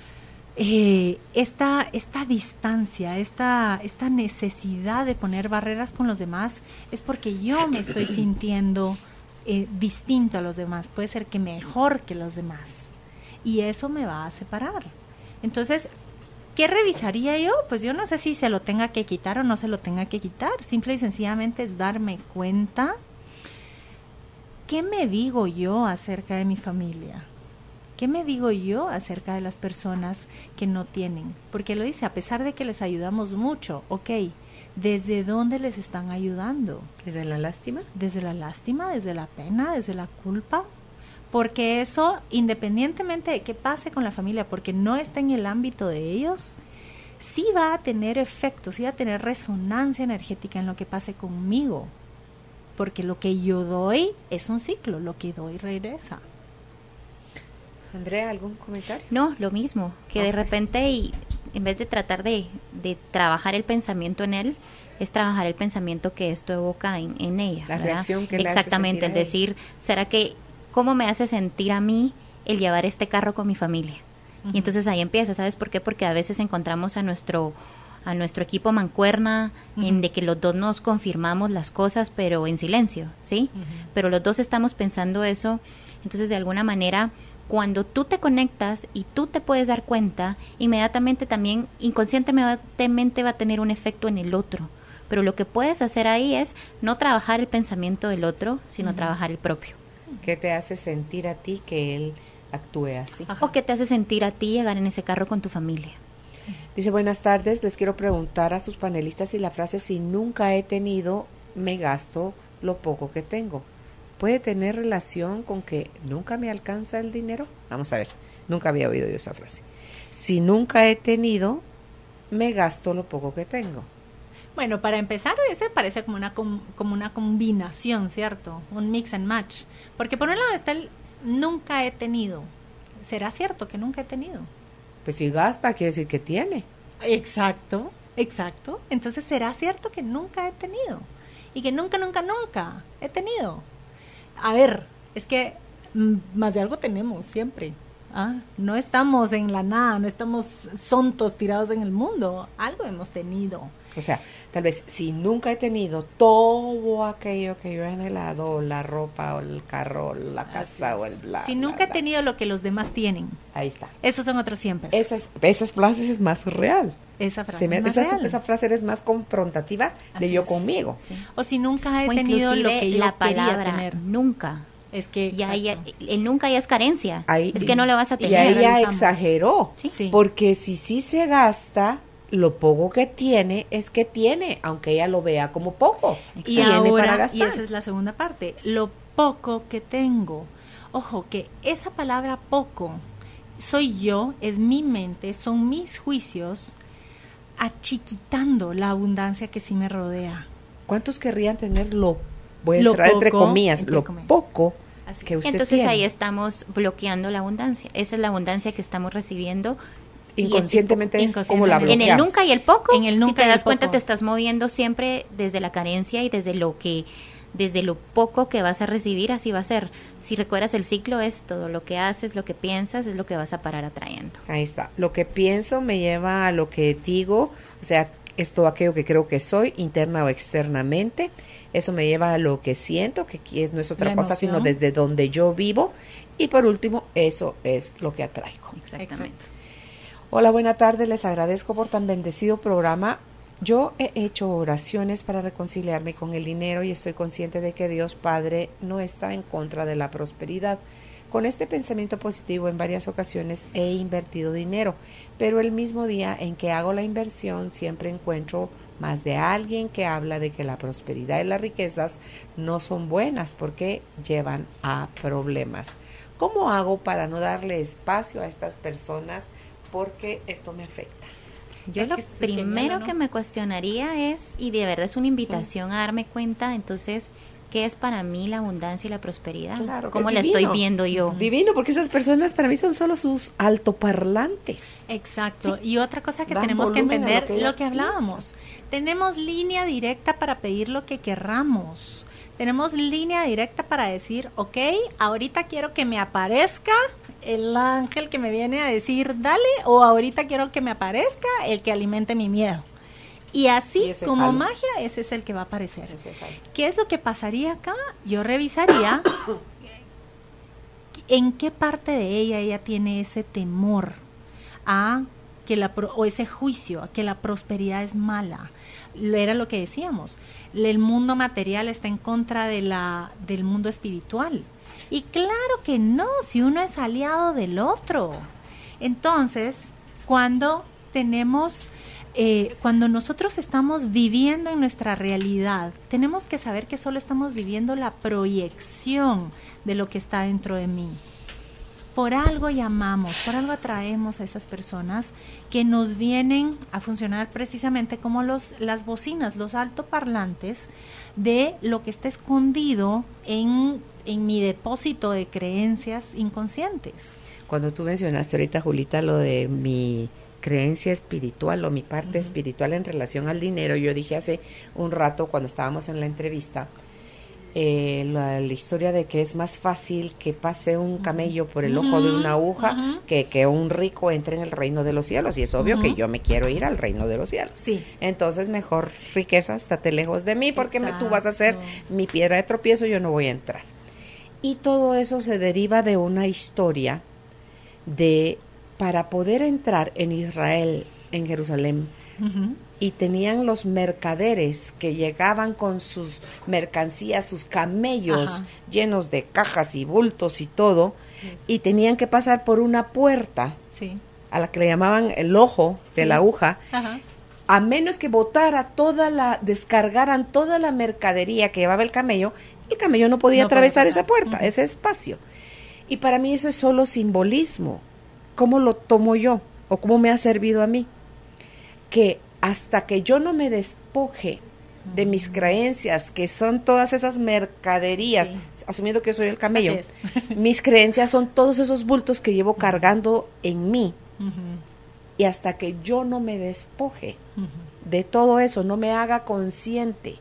eh, esta, esta distancia, esta, esta necesidad de poner barreras con los demás, es porque yo me estoy sintiendo eh, distinto a los demás. Puede ser que mejor que los demás. Y eso me va a separar. Entonces, ¿qué revisaría yo? Pues yo no sé si se lo tenga que quitar o no se lo tenga que quitar. Simple y sencillamente es darme cuenta, ¿qué me digo yo acerca de mi familia? ¿Qué me digo yo acerca de las personas que no tienen? Porque lo dice, a pesar de que les ayudamos mucho, ok, ¿desde dónde les están ayudando? ¿Desde la lástima? Desde la lástima, desde la pena, desde la culpa. Porque eso, independientemente de qué pase con la familia, porque no está en el ámbito de ellos, sí va a tener efecto, sí va a tener resonancia energética en lo que pase conmigo. Porque lo que yo doy es un ciclo, lo que doy regresa. Andrea, ¿algún comentario? No, lo mismo, que okay. de repente, y en vez de tratar de, de trabajar el pensamiento en él, es trabajar el pensamiento que esto evoca en, en ella. La ¿verdad? reacción que Exactamente, le hace es decir, ¿será que cómo me hace sentir a mí el llevar este carro con mi familia? Uh-huh. Y entonces ahí empieza, ¿sabes por qué? Porque a veces encontramos a nuestro a nuestro equipo mancuerna, uh-huh. en de que los dos nos confirmamos las cosas, pero en silencio, ¿sí? Uh-huh. Pero los dos estamos pensando eso, entonces de alguna manera, cuando tú te conectas y tú te puedes dar cuenta, inmediatamente también, inconscientemente va a tener un efecto en el otro. Pero lo que puedes hacer ahí es no trabajar el pensamiento del otro, sino uh-huh. trabajar el propio. ¿Qué te hace sentir a ti que él actúe así? Ajá. ¿O qué te hace sentir a ti llegar en ese carro con tu familia? Dice, buenas tardes, les quiero preguntar a sus panelistas si la frase si nunca he tenido, me gasto lo poco que tengo. ¿Puede tener relación con que nunca me alcanza el dinero? Vamos a ver, nunca había oído yo esa frase. Si nunca he tenido, me gasto lo poco que tengo. Bueno, para empezar, ese parece como una com, como una combinación, ¿cierto? Un mix and match. Porque por un lado está el nunca he tenido. ¿Será cierto que nunca he tenido? Pues si gasta, quiere decir que tiene. Exacto, exacto. Entonces, ¿será cierto que nunca he tenido? Y que nunca, nunca, nunca he tenido. A ver, es que m- más de algo tenemos siempre. Ah, no estamos en la nada, no estamos sontos tirados en el mundo. Algo hemos tenido. O sea, tal vez si nunca he tenido todo aquello que yo he anhelado, la ropa o el carro, la casa o el bla. Si bla, nunca bla. he tenido lo que los demás tienen. Ahí está. Esos son otros cien pesos. Esas, esas frases es más real. Esa frase me, es más esa, real. esa frase es más confrontativa de Así yo es. conmigo. Sí. O si nunca he o tenido lo inclusive que yo la quería palabra tener. nunca. Es que Ya, ya, exacto. el nunca ya es carencia. Ahí, es que no lo vas a y tener. ahí ya Realizamos. exageró. Sí. Sí. Porque si sí se gasta, lo poco que tiene es que tiene, aunque ella lo vea como poco. Y Tiene ahora, para y gastar. esa es la segunda parte, lo poco que tengo. Ojo, que esa palabra poco soy yo, es mi mente, son mis juicios achiquitando la abundancia que sí me rodea. ¿Cuántos querrían tener lo, voy a Lo cerrar entre poco, comillas, entre lo comillas. poco Así que es. usted Entonces tiene? ahí estamos bloqueando la abundancia. Esa es la abundancia que estamos recibiendo. Inconscientemente es, inconscientemente. como la En bloqueamos. el nunca y el poco, En el nunca si te y el das cuenta, poco. te estás moviendo siempre desde la carencia y desde lo que, desde lo poco que vas a recibir, así va a ser. Si recuerdas el ciclo, es todo lo que haces, lo que piensas, es lo que vas a parar atrayendo. Ahí está. Lo que pienso me lleva a lo que digo, o sea, es todo aquello que creo que soy, interna o externamente. Eso me lleva a lo que siento, que aquí es, no es otra La cosa, emoción. sino desde donde yo vivo. Y por último, eso es lo que atraigo. Exactamente. Hola, buena tarde. Les agradezco por tan bendecido programa. Yo he hecho oraciones para reconciliarme con el dinero y estoy consciente de que Dios Padre no está en contra de la prosperidad. con este pensamiento positivo en varias ocasiones he invertido dinero, pero el mismo día en que hago la inversión siempre encuentro más de alguien que habla de que la prosperidad y las riquezas no son buenas porque llevan a problemas. ¿Cómo hago para no darle espacio a estas personas porque esto me afecta? Yo Es lo que es primero genial, ¿no? que me cuestionaría es, y de verdad es una invitación a darme cuenta, entonces, ¿qué es para mí la abundancia y la prosperidad? Claro, ¿Cómo qué la divino. estoy viendo yo? Divino, porque esas personas para mí son solo sus altoparlantes. Exacto. Y otra cosa que Dan tenemos que volumen a lo entender, que lo ella que, hablábamos, tenemos línea directa para pedir lo que querramos. Tenemos línea directa para decir, ok, ahorita quiero que me aparezca el ángel que me viene a decir, dale, o ahorita quiero que me aparezca el que alimente mi miedo. Y así, Y ese como jalo. magia, ese es el que va a aparecer. ¿Qué es lo que pasaría acá? Yo revisaría en qué parte de ella ella tiene ese temor a que la pro- o ese juicio a que la prosperidad es mala. Lo- Era lo que decíamos. El mundo material está en contra de la del mundo espiritual. Y claro que no, si uno es aliado del otro. Entonces, cuando tenemos Eh, cuando nosotros estamos viviendo en nuestra realidad, tenemos que saber que solo estamos viviendo la proyección de lo que está dentro de mí. Por algo llamamos, por algo atraemos a esas personas que nos vienen a funcionar precisamente como los, las bocinas, los altoparlantes de lo que está escondido en, en mi depósito de creencias inconscientes. Cuando tú mencionaste ahorita, Julita, lo de mi creencia espiritual o mi parte uh-huh. espiritual en relación al dinero, yo dije hace un rato cuando estábamos en la entrevista eh, la, la historia de que es más fácil que pase un camello por el uh-huh. ojo de una aguja uh-huh. que que un rico entre en el reino de los cielos, y es obvio uh-huh. que yo me quiero ir al reino de los cielos. Sí. Entonces mejor riqueza, estate lejos de mí porque me, tú vas a ser mi piedra de tropiezo, yo no voy a entrar. Y todo eso se deriva de una historia de para poder entrar en Israel, en Jerusalén, uh-huh. y tenían los mercaderes que llegaban con sus mercancías, sus camellos Ajá. llenos de cajas y bultos y todo, sí. y tenían que pasar por una puerta, sí. a la que le llamaban el ojo de sí. la aguja, Ajá. a menos que botara toda la, descargaran toda la mercadería que llevaba el camello, el camello no podía no atravesar esa puerta, uh-huh. ese espacio. Y para mí eso es solo simbolismo. ¿Cómo lo tomo yo? ¿O cómo me ha servido a mí? Que hasta que yo no me despoje de mis creencias, que son todas esas mercaderías, sí. asumiendo que yo soy el camello, mis creencias son todos esos bultos que llevo cargando en mí. Uh-huh. Y hasta que yo no me despoje uh-huh. de todo eso, no me haga consciente,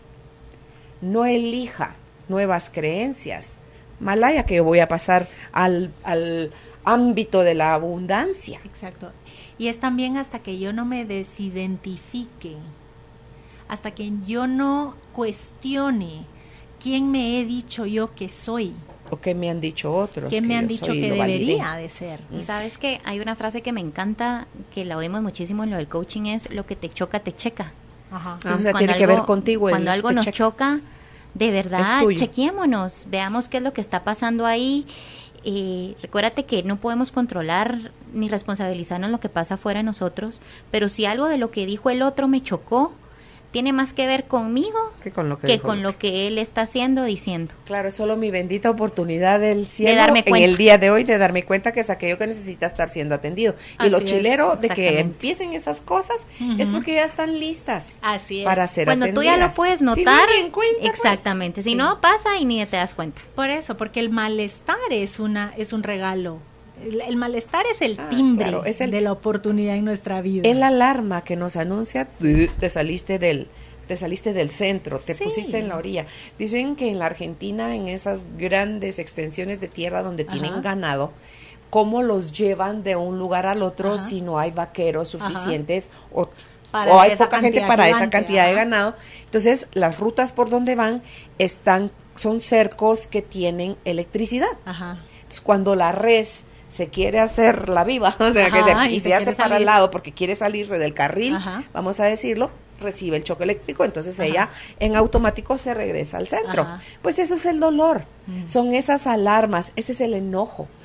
no elija nuevas creencias, malaya que yo voy a pasar al... al ámbito de la abundancia. Exacto. Y es también hasta que yo no me desidentifique, hasta que yo no cuestione quién me he dicho yo que soy. O qué me han dicho otros. ¿Qué me han dicho que debería de ser? Y sabes que hay una frase que me encanta, que la oímos muchísimo en lo del coaching, es lo que te choca, te checa. Ajá. Entonces, o sea, tiene algo, que ver contigo. Cuando algo nos checa. choca, de verdad, chequémonos, veamos qué es lo que está pasando ahí. Eh, recuérdate que no podemos controlar ni responsabilizarnos lo que pasa fuera de nosotros, pero si algo de lo que dijo el otro me chocó, tiene más que ver conmigo que con lo que, que, con lo que él está haciendo, diciendo. Claro, es solo mi bendita oportunidad del cielo de darme en el día de hoy de darme cuenta que es aquello que necesita estar siendo atendido. Así y lo es, chilero de que empiecen esas cosas uh-huh. es porque ya están listas. Así es. Para ser Cuando atendidas. Tú ya lo puedes notar. Si no cuenta, exactamente. Pues, si sí. no pasa y ni te das cuenta. Por eso, porque el malestar es una es un regalo. El, el malestar es el ah, timbre claro, es el, de la oportunidad en nuestra vida. Es la alarma que nos anuncia, te saliste del te saliste del centro, te sí. pusiste en la orilla. Dicen que en la Argentina, en esas grandes extensiones de tierra donde Ajá. tienen ganado, cómo los llevan de un lugar al otro Ajá. si no hay vaqueros suficientes o, o hay poca gente para esa cantidad Ajá. de ganado. Entonces, las rutas por donde van están son cercos que tienen electricidad. Ajá. Entonces, cuando la res se quiere hacer la viva, o sea, Ajá, que se, y, y se, se hace para el lado porque quiere salirse del carril, Ajá. vamos a decirlo, recibe el choque eléctrico, entonces Ajá. ella en automático se regresa al centro. Ajá. Pues eso es el dolor, mm. son esas alarmas, ese es el enojo,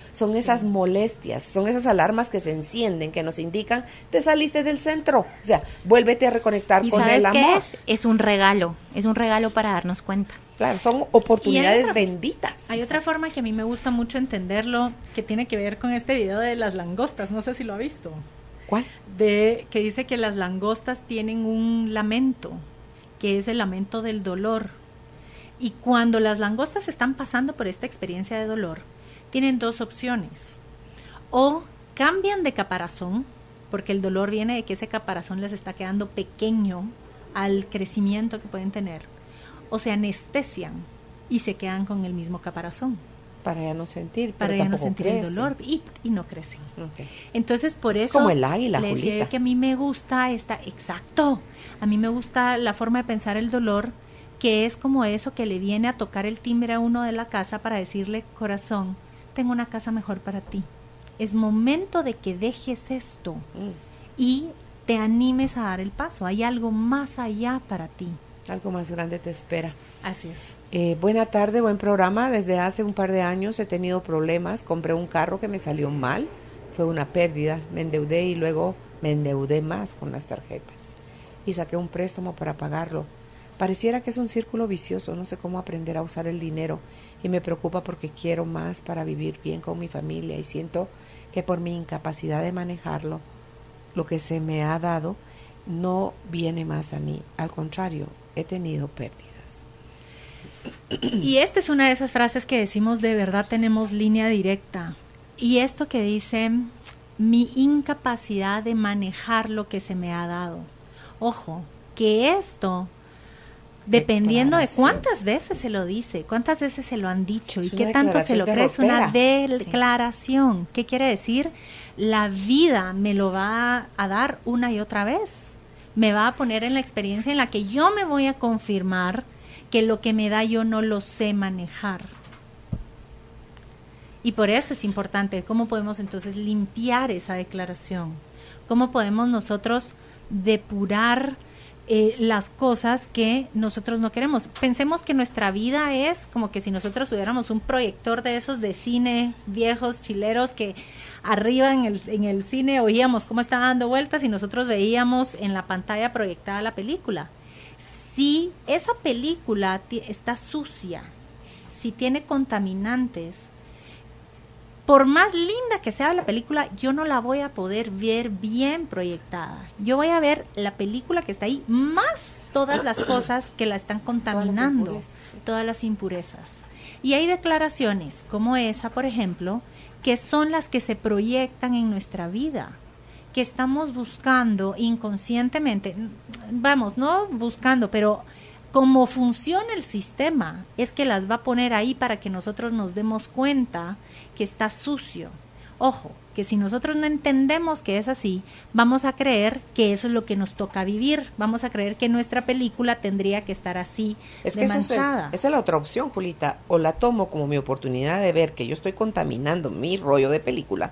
son esas molestias, son esas alarmas que se encienden, que nos indican, te saliste del centro, o sea, vuélvete a reconectar ¿Y con sabes el amor. qué es? Es un regalo, es un regalo para darnos cuenta. Claro, son oportunidades otra, benditas. Hay otra forma que a mí me gusta mucho entenderlo, que tiene que ver con este video de las langostas, no sé si lo ha visto. ¿Cuál? De que dice que las langostas tienen un lamento, que es el lamento del dolor. Y cuando las langostas están pasando por esta experiencia de dolor, tienen dos opciones. O cambian de caparazón, porque el dolor viene de que ese caparazón les está quedando pequeño al crecimiento que pueden tener. O se anestesian y se quedan con el mismo caparazón. Para ya no sentir, Para pero ya no tampoco sentir crecen. el dolor y, y no crecen. Okay. Entonces, por eso... Es como el águila, le decía Julita. yo que a mí me gusta esta... Exacto. A mí me gusta la forma de pensar el dolor, que es como eso que le viene a tocar el timbre a uno de la casa para decirle, corazón, tengo una casa mejor para ti. Es momento de que dejes esto Mm. y te animes a dar el paso. Hay algo más allá para ti. Algo más grande te espera. Así es. Eh, buena tarde, buen programa. Desde hace un par de años he tenido problemas. Compré un carro que me salió mal. Fue una pérdida. Me endeudé y luego me endeudé más con las tarjetas. Y saqué un préstamo para pagarlo. Pareciera que es un círculo vicioso. No sé cómo aprender a usar el dinero. Y me preocupa porque quiero más para vivir bien con mi familia. Y siento que por mi incapacidad de manejarlo, lo que se me ha dado no viene más a mí. Al contrario, he tenido pérdidas. Y esta es una de esas frases que decimos de verdad tenemos línea directa. Y esto que dice, mi incapacidad de manejar lo que se me ha dado. Ojo, que esto, dependiendo de cuántas veces se lo dice, cuántas veces se lo han dicho y qué tanto se lo cree, es una declaración. ¿Qué quiere decir? La vida me lo va a dar una y otra vez. Me va a poner en la experiencia en la que yo me voy a confirmar que lo que me da yo no lo sé manejar. Y por eso es importante, ¿cómo podemos entonces limpiar esa declaración? ¿Cómo podemos nosotros depurar eh, las cosas que nosotros no queremos? Pensemos que nuestra vida es como que si nosotros tuviéramos un proyector de esos de cine viejos, chileros, que arriba en el, en el cine oíamos cómo estaba dando vueltas y nosotros veíamos en la pantalla proyectada la película. Si esa película t- está sucia, si tiene contaminantes, por más linda que sea la película, yo no la voy a poder ver bien proyectada. Yo voy a ver la película que está ahí, más todas las cosas que la están contaminando, todas las impurezas, sí. todas las impurezas. Y hay declaraciones como esa, por ejemplo, que son las que se proyectan en nuestra vida, que estamos buscando inconscientemente, vamos, no buscando, pero como funciona el sistema, es que las va a poner ahí para que nosotros nos demos cuenta que está sucio. Ojo, que si nosotros no entendemos que es así, vamos a creer que eso es lo que nos toca vivir, vamos a creer que nuestra película tendría que estar así, Es de que esa es, el- manchada. esa es la otra opción, Julita. O la tomo como mi oportunidad de ver que yo estoy contaminando mi rollo de película,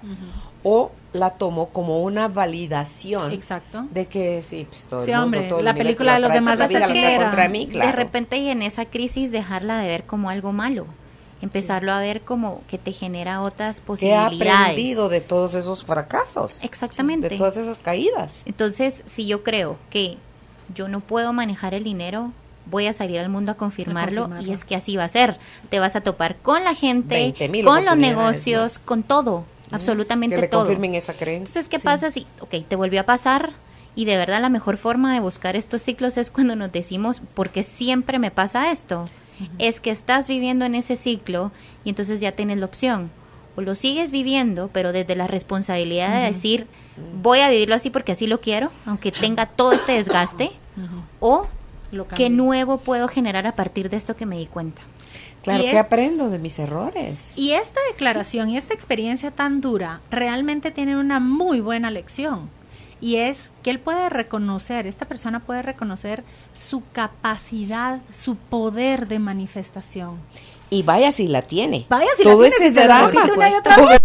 o la tomo como una validación Exacto. de que sí, pues todo Sí, el mundo, hombre, todo el la universo película de los trae, demás pues, la está vida la trae chilera. contra mí, claro. De repente y en esa crisis dejarla de ver como algo malo, empezarlo a ver como que te genera otras ¿Qué he posibilidades. aprendido de todos esos fracasos? Exactamente. De todas esas caídas. Entonces, si yo creo que yo no puedo manejar el dinero, voy a salir al mundo a confirmarlo, A confirmarlo. y es que así va a ser. Te vas a topar con la gente, veinte mil con los oportunidades, negocios, con todo, absolutamente Que le todo. confirmen esa creencia. Entonces, ¿qué Sí. pasa si, ok, te volvió a pasar? Y de verdad la mejor forma de buscar estos ciclos es cuando nos decimos, ¿por qué siempre me pasa esto? Uh-huh. Es que estás viviendo en ese ciclo y entonces ya tienes la opción. O lo sigues viviendo, pero desde la responsabilidad uh-huh. de decir, voy a vivirlo así porque así lo quiero, aunque tenga todo este desgaste, uh-huh. o lo qué nuevo puedo generar a partir de esto que me di cuenta. Claro, y que es, aprendo de mis errores. Y esta declaración sí. y esta experiencia tan dura realmente tienen una muy buena lección. Y es que él puede reconocer, esta persona puede reconocer su capacidad, su poder de manifestación. Y vaya si la tiene. Vaya si Todo la tiene, ese si drama. Se una y otra vez.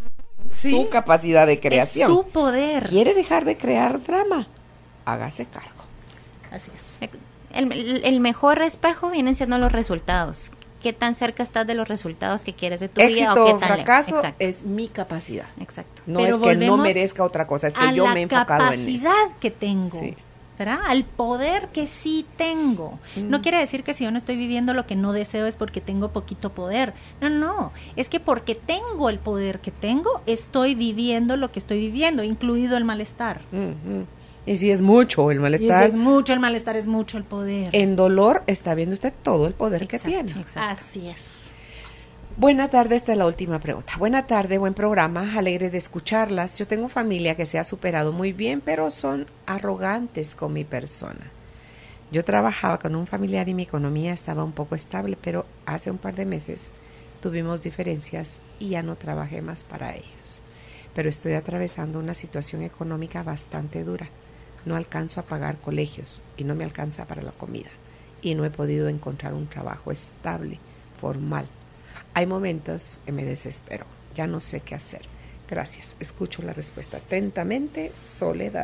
Sí. Su capacidad de creación. Es su poder. ¿Quiere dejar de crear drama? Hágase cargo. Así es. El, el, el mejor espejo vienen siendo los resultados. qué tan cerca estás de los resultados que quieres de tu Éxito vida o qué o tan fracaso Exacto. es mi capacidad. Exacto. No Pero es que no volvemos merezca otra cosa, es que a yo la me he enfocado en eso. capacidad que tengo. Sí. ¿Verdad? Al poder que sí tengo. Mm. No quiere decir que si yo no estoy viviendo lo que no deseo es porque tengo poquito poder. No, no. Es que porque tengo el poder que tengo, estoy viviendo lo que estoy viviendo, incluido el malestar. Mm-hmm. Y si es mucho el Y malestar, si es mucho el malestar, es mucho el poder. en dolor está viendo usted todo el poder Exacto, que tiene. exacto. Así es. Buena tarde, esta es la última pregunta. Buena tarde, buen programa, alegre de escucharlas. Yo tengo familia que se ha superado muy bien, pero son arrogantes con mi persona. Yo trabajaba con un familiar y mi economía estaba un poco estable, pero hace un par de meses tuvimos diferencias y ya no trabajé más para ellos. Pero estoy atravesando una situación económica bastante dura. No alcanzo a pagar colegios y no me alcanza para la comida. Y no he podido encontrar un trabajo estable, formal. Hay momentos que me desespero, ya no sé qué hacer. Gracias, escucho la respuesta atentamente, Soledad.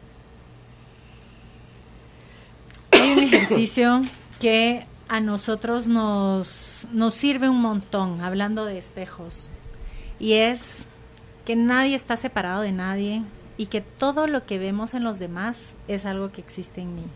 Hay un ejercicio que a nosotros nos, nos sirve un montón, hablando de espejos, y es que nadie está separado de nadie y que todo lo que vemos en los demás es algo que existe en mí.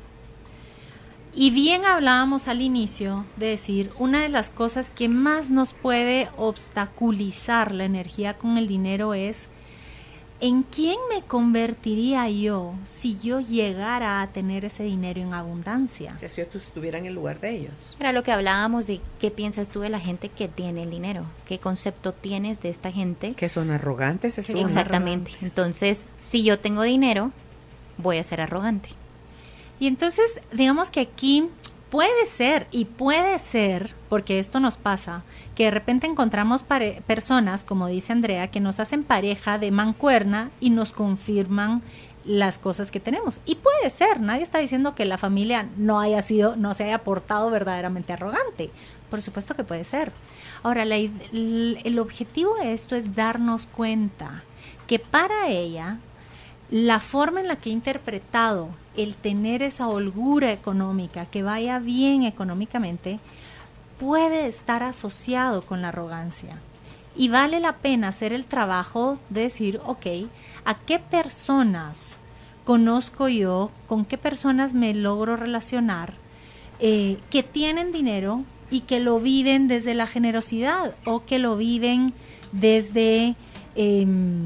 Y bien hablábamos al inicio de decir, una de las cosas que más nos puede obstaculizar la energía con el dinero es ¿en quién me convertiría yo si yo llegara a tener ese dinero en abundancia? Si yo estuviera en el lugar de ellos. Era lo que hablábamos de qué piensas tú de la gente que tiene el dinero, qué concepto tienes de esta gente. Que son arrogantes, es Que uno. son Exactamente. arrogantes. Entonces, si yo tengo dinero, voy a ser arrogante. Y entonces, digamos que aquí puede ser, y puede ser, porque esto nos pasa, que de repente encontramos pare- personas, como dice Andrea, que nos hacen pareja de mancuerna y nos confirman las cosas que tenemos. Y puede ser, nadie está diciendo que la familia no haya sido, no se haya portado verdaderamente arrogante. Por supuesto que puede ser. Ahora, la, el, el objetivo de esto es darnos cuenta que para ella, la forma en la que he interpretado el tener esa holgura económica, que vaya bien económicamente, puede estar asociado con la arrogancia. Y vale la pena hacer el trabajo de decir, ok, ¿a qué personas conozco yo? ¿Con qué personas me logro relacionar? Eh, que tienen dinero y que lo viven desde la generosidad o que lo viven desde... Eh,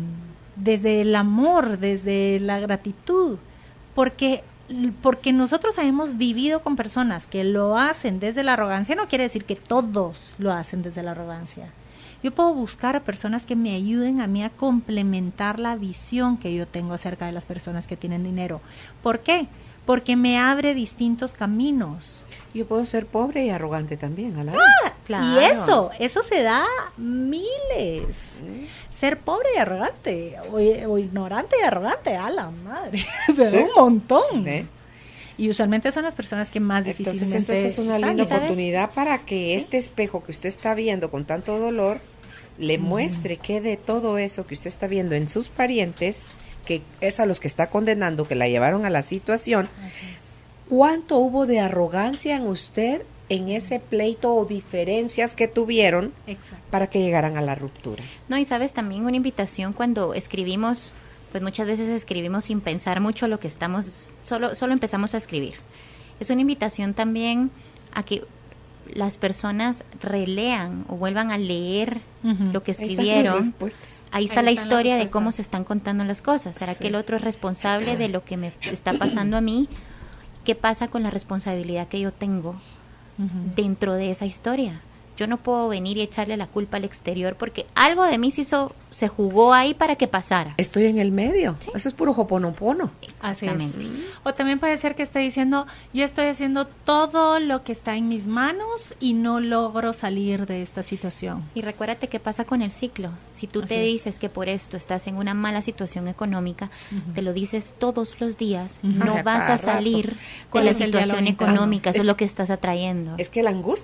desde el amor, desde la gratitud, porque, porque nosotros hemos vivido con personas que lo hacen desde la arrogancia, no quiere decir que todos lo hacen desde la arrogancia. Yo puedo buscar a personas que me ayuden a mí a complementar la visión que yo tengo acerca de las personas que tienen dinero. ¿Por qué? Porque me abre distintos caminos. Yo puedo ser pobre y arrogante también a la vez. Y eso, eso se da miles. Ser pobre y arrogante, o, o ignorante y arrogante, a la madre, se da un montón. ¿Eh? Y usualmente son las personas que más Entonces, difícilmente esta es una salen. linda ¿sabes? oportunidad para que Sí. este espejo que usted está viendo con tanto dolor le muestre que de todo eso que usted está viendo en sus parientes, que es a los que está condenando, que la llevaron a la situación, Así es. ¿cuánto hubo de arrogancia en usted en ese pleito o diferencias que tuvieron Exacto. para que llegaran a la ruptura? No, y sabes, también una invitación cuando escribimos, pues muchas veces escribimos sin pensar mucho lo que estamos, solo, solo empezamos a escribir. Es una invitación también a que las personas relean o vuelvan a leer Ujú. lo que Ahí están sus escribieron. respuestas. Ahí está Ahí la están las historia de respuestas. cómo se están contando las cosas. ¿Será Sí. que el otro es responsable de lo que me está pasando a mí? ¿Qué pasa con la responsabilidad que yo tengo Ujú. dentro de esa historia? Yo no puedo venir y echarle la culpa al exterior porque algo de mí se hizo, se jugó ahí para que pasara. Estoy en el medio. Eso es puro hoponopono. Así es. Exactamente. O también puede ser que esté diciendo, yo estoy haciendo todo lo que está en mis manos y no logro salir de esta situación. Y recuérdate qué pasa con el ciclo. Si tú Así te es. dices que por esto estás en una mala situación económica, Ujú. te lo dices todos los días, Ujú. no Ajá, vas cada a salir rato. con ¿Cuál la es el diálogo situación interno? económica, eso Es- es lo que estás atrayendo. Es que la angustia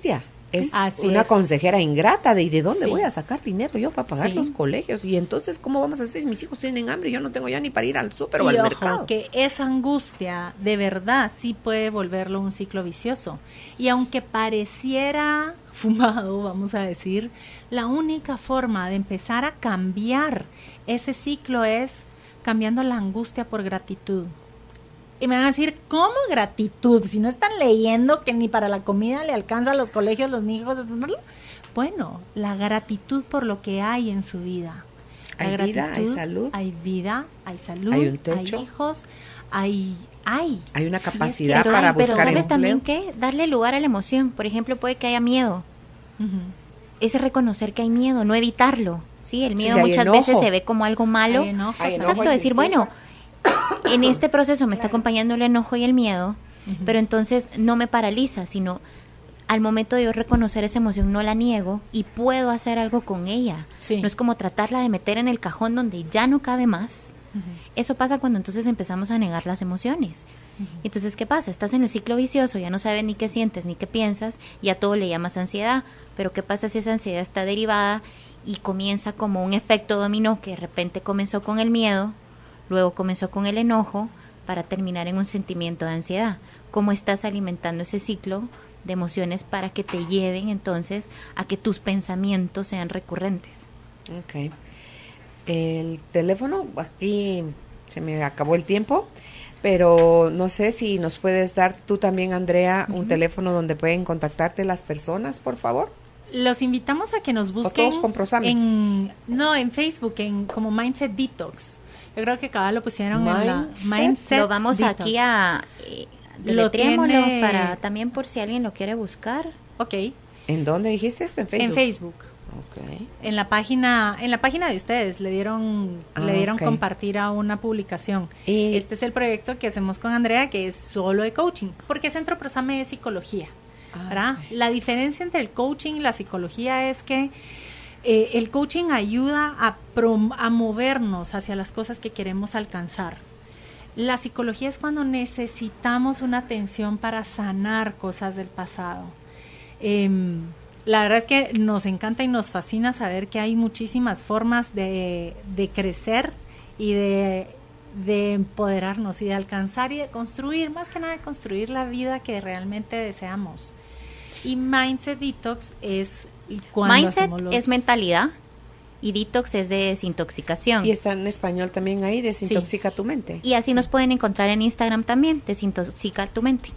es Así una es. consejera ingrata de ¿y de dónde Sí. voy a sacar dinero yo para pagar Sí. los colegios? Y entonces, ¿cómo vamos a hacer si mis hijos tienen hambre y yo no tengo ya ni para ir al súper o Y al ojo, mercado? que esa angustia de verdad sí puede volverlo un ciclo vicioso. Y aunque pareciera fumado, vamos a decir, la única forma de empezar a cambiar ese ciclo es cambiando la angustia por gratitud. Y me van a decir, ¿cómo gratitud? Si no están leyendo que ni para la comida le alcanza a los colegios, los niños. Bueno, la gratitud por lo que hay en su vida. La Hay vida, hay gratitud, salud. Hay vida, hay salud, Hay un techo. hay hijos, hay... hay. Hay una capacidad Pero, para pero buscar ¿sabes empleo. también qué? Darle lugar a la emoción. Por ejemplo, puede que haya miedo. Ujú. Es reconocer que hay miedo, no evitarlo. Sí, el Sí, miedo sí, hay muchas enojo. veces se ve como algo malo. Hay enojo Hay también. enojo, Exacto, hay decir, tristeza. bueno, en este proceso me está acompañando el enojo y el miedo, Ujú. pero entonces no me paraliza, sino al momento de yo reconocer esa emoción no la niego y puedo hacer algo con ella. Sí. No es como tratarla de meter en el cajón donde ya no cabe más. Ujú. Eso pasa cuando entonces empezamos a negar las emociones. Entonces, ¿qué pasa? Estás en el ciclo vicioso, ya no sabes ni qué sientes ni qué piensas, y a todo le llamas ansiedad. Pero ¿qué pasa si esa ansiedad está derivada y comienza como un efecto dominó que de repente comenzó con el miedo, luego comenzó con el enojo, para terminar en un sentimiento de ansiedad? ¿Cómo estás alimentando ese ciclo de emociones para que te lleven entonces a que tus pensamientos sean recurrentes? Ok. El teléfono, aquí se me acabó el tiempo, pero no sé si nos puedes dar tú también, Andrea, un Ujú. teléfono donde pueden contactarte las personas, por favor. Los invitamos a que nos busquen todos con Prosame. en no en Facebook en como Mindset Detox. Yo creo que cada lo pusieron en la Mindset. Mindset Lo vamos Detox. aquí a... Eh, Lo deletréamoslo tiene- para también por si alguien lo quiere buscar. Ok, ¿En dónde dijiste esto? En Facebook. en Facebook. Ok. En la página, en la página de ustedes le dieron, Ah, le dieron ok. compartir a una publicación. Y- Este es el proyecto que hacemos con Andrea, que es solo de coaching, porque Centro Prosame es psicología, Ah, ¿verdad? ok. La diferencia entre el coaching y la psicología es que eh, el coaching ayuda a, prom- a movernos hacia las cosas que queremos alcanzar. La psicología es cuando necesitamos una atención para sanar cosas del pasado. Em, la verdad es que nos encanta y nos fascina saber que hay muchísimas formas de, de crecer y de, de empoderarnos y de alcanzar y de construir, más que nada de construir la vida que realmente deseamos. Y Mindset Detox es cuando Mindset hacemos los- es mentalidad y detox es de desintoxicación. Y está en español también ahí, Desintoxica tu mente. Y así Sí. nos pueden encontrar en Instagram también, Desintoxica tu mente.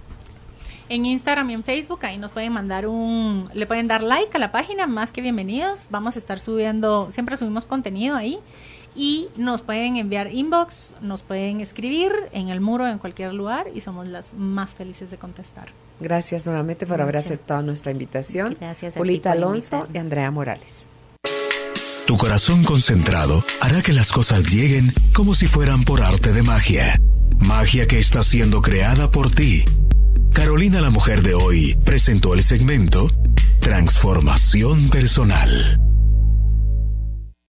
En Instagram y en Facebook, ahí nos pueden mandar un, le pueden dar like a la página, más que bienvenidos. Vamos a estar subiendo, siempre subimos contenido ahí. Y nos pueden enviar inbox, nos pueden escribir en el muro, en cualquier lugar, y somos las más felices de contestar. Gracias nuevamente por haber Muchas. aceptado nuestra invitación. Gracias a ti Julita por Alonso y invitarnos. Andrea Morales. Tu corazón concentrado hará que las cosas lleguen como si fueran por arte de magia. Magia que está siendo creada por ti. Carolina, la mujer de hoy, presentó el segmento Transformación Personal.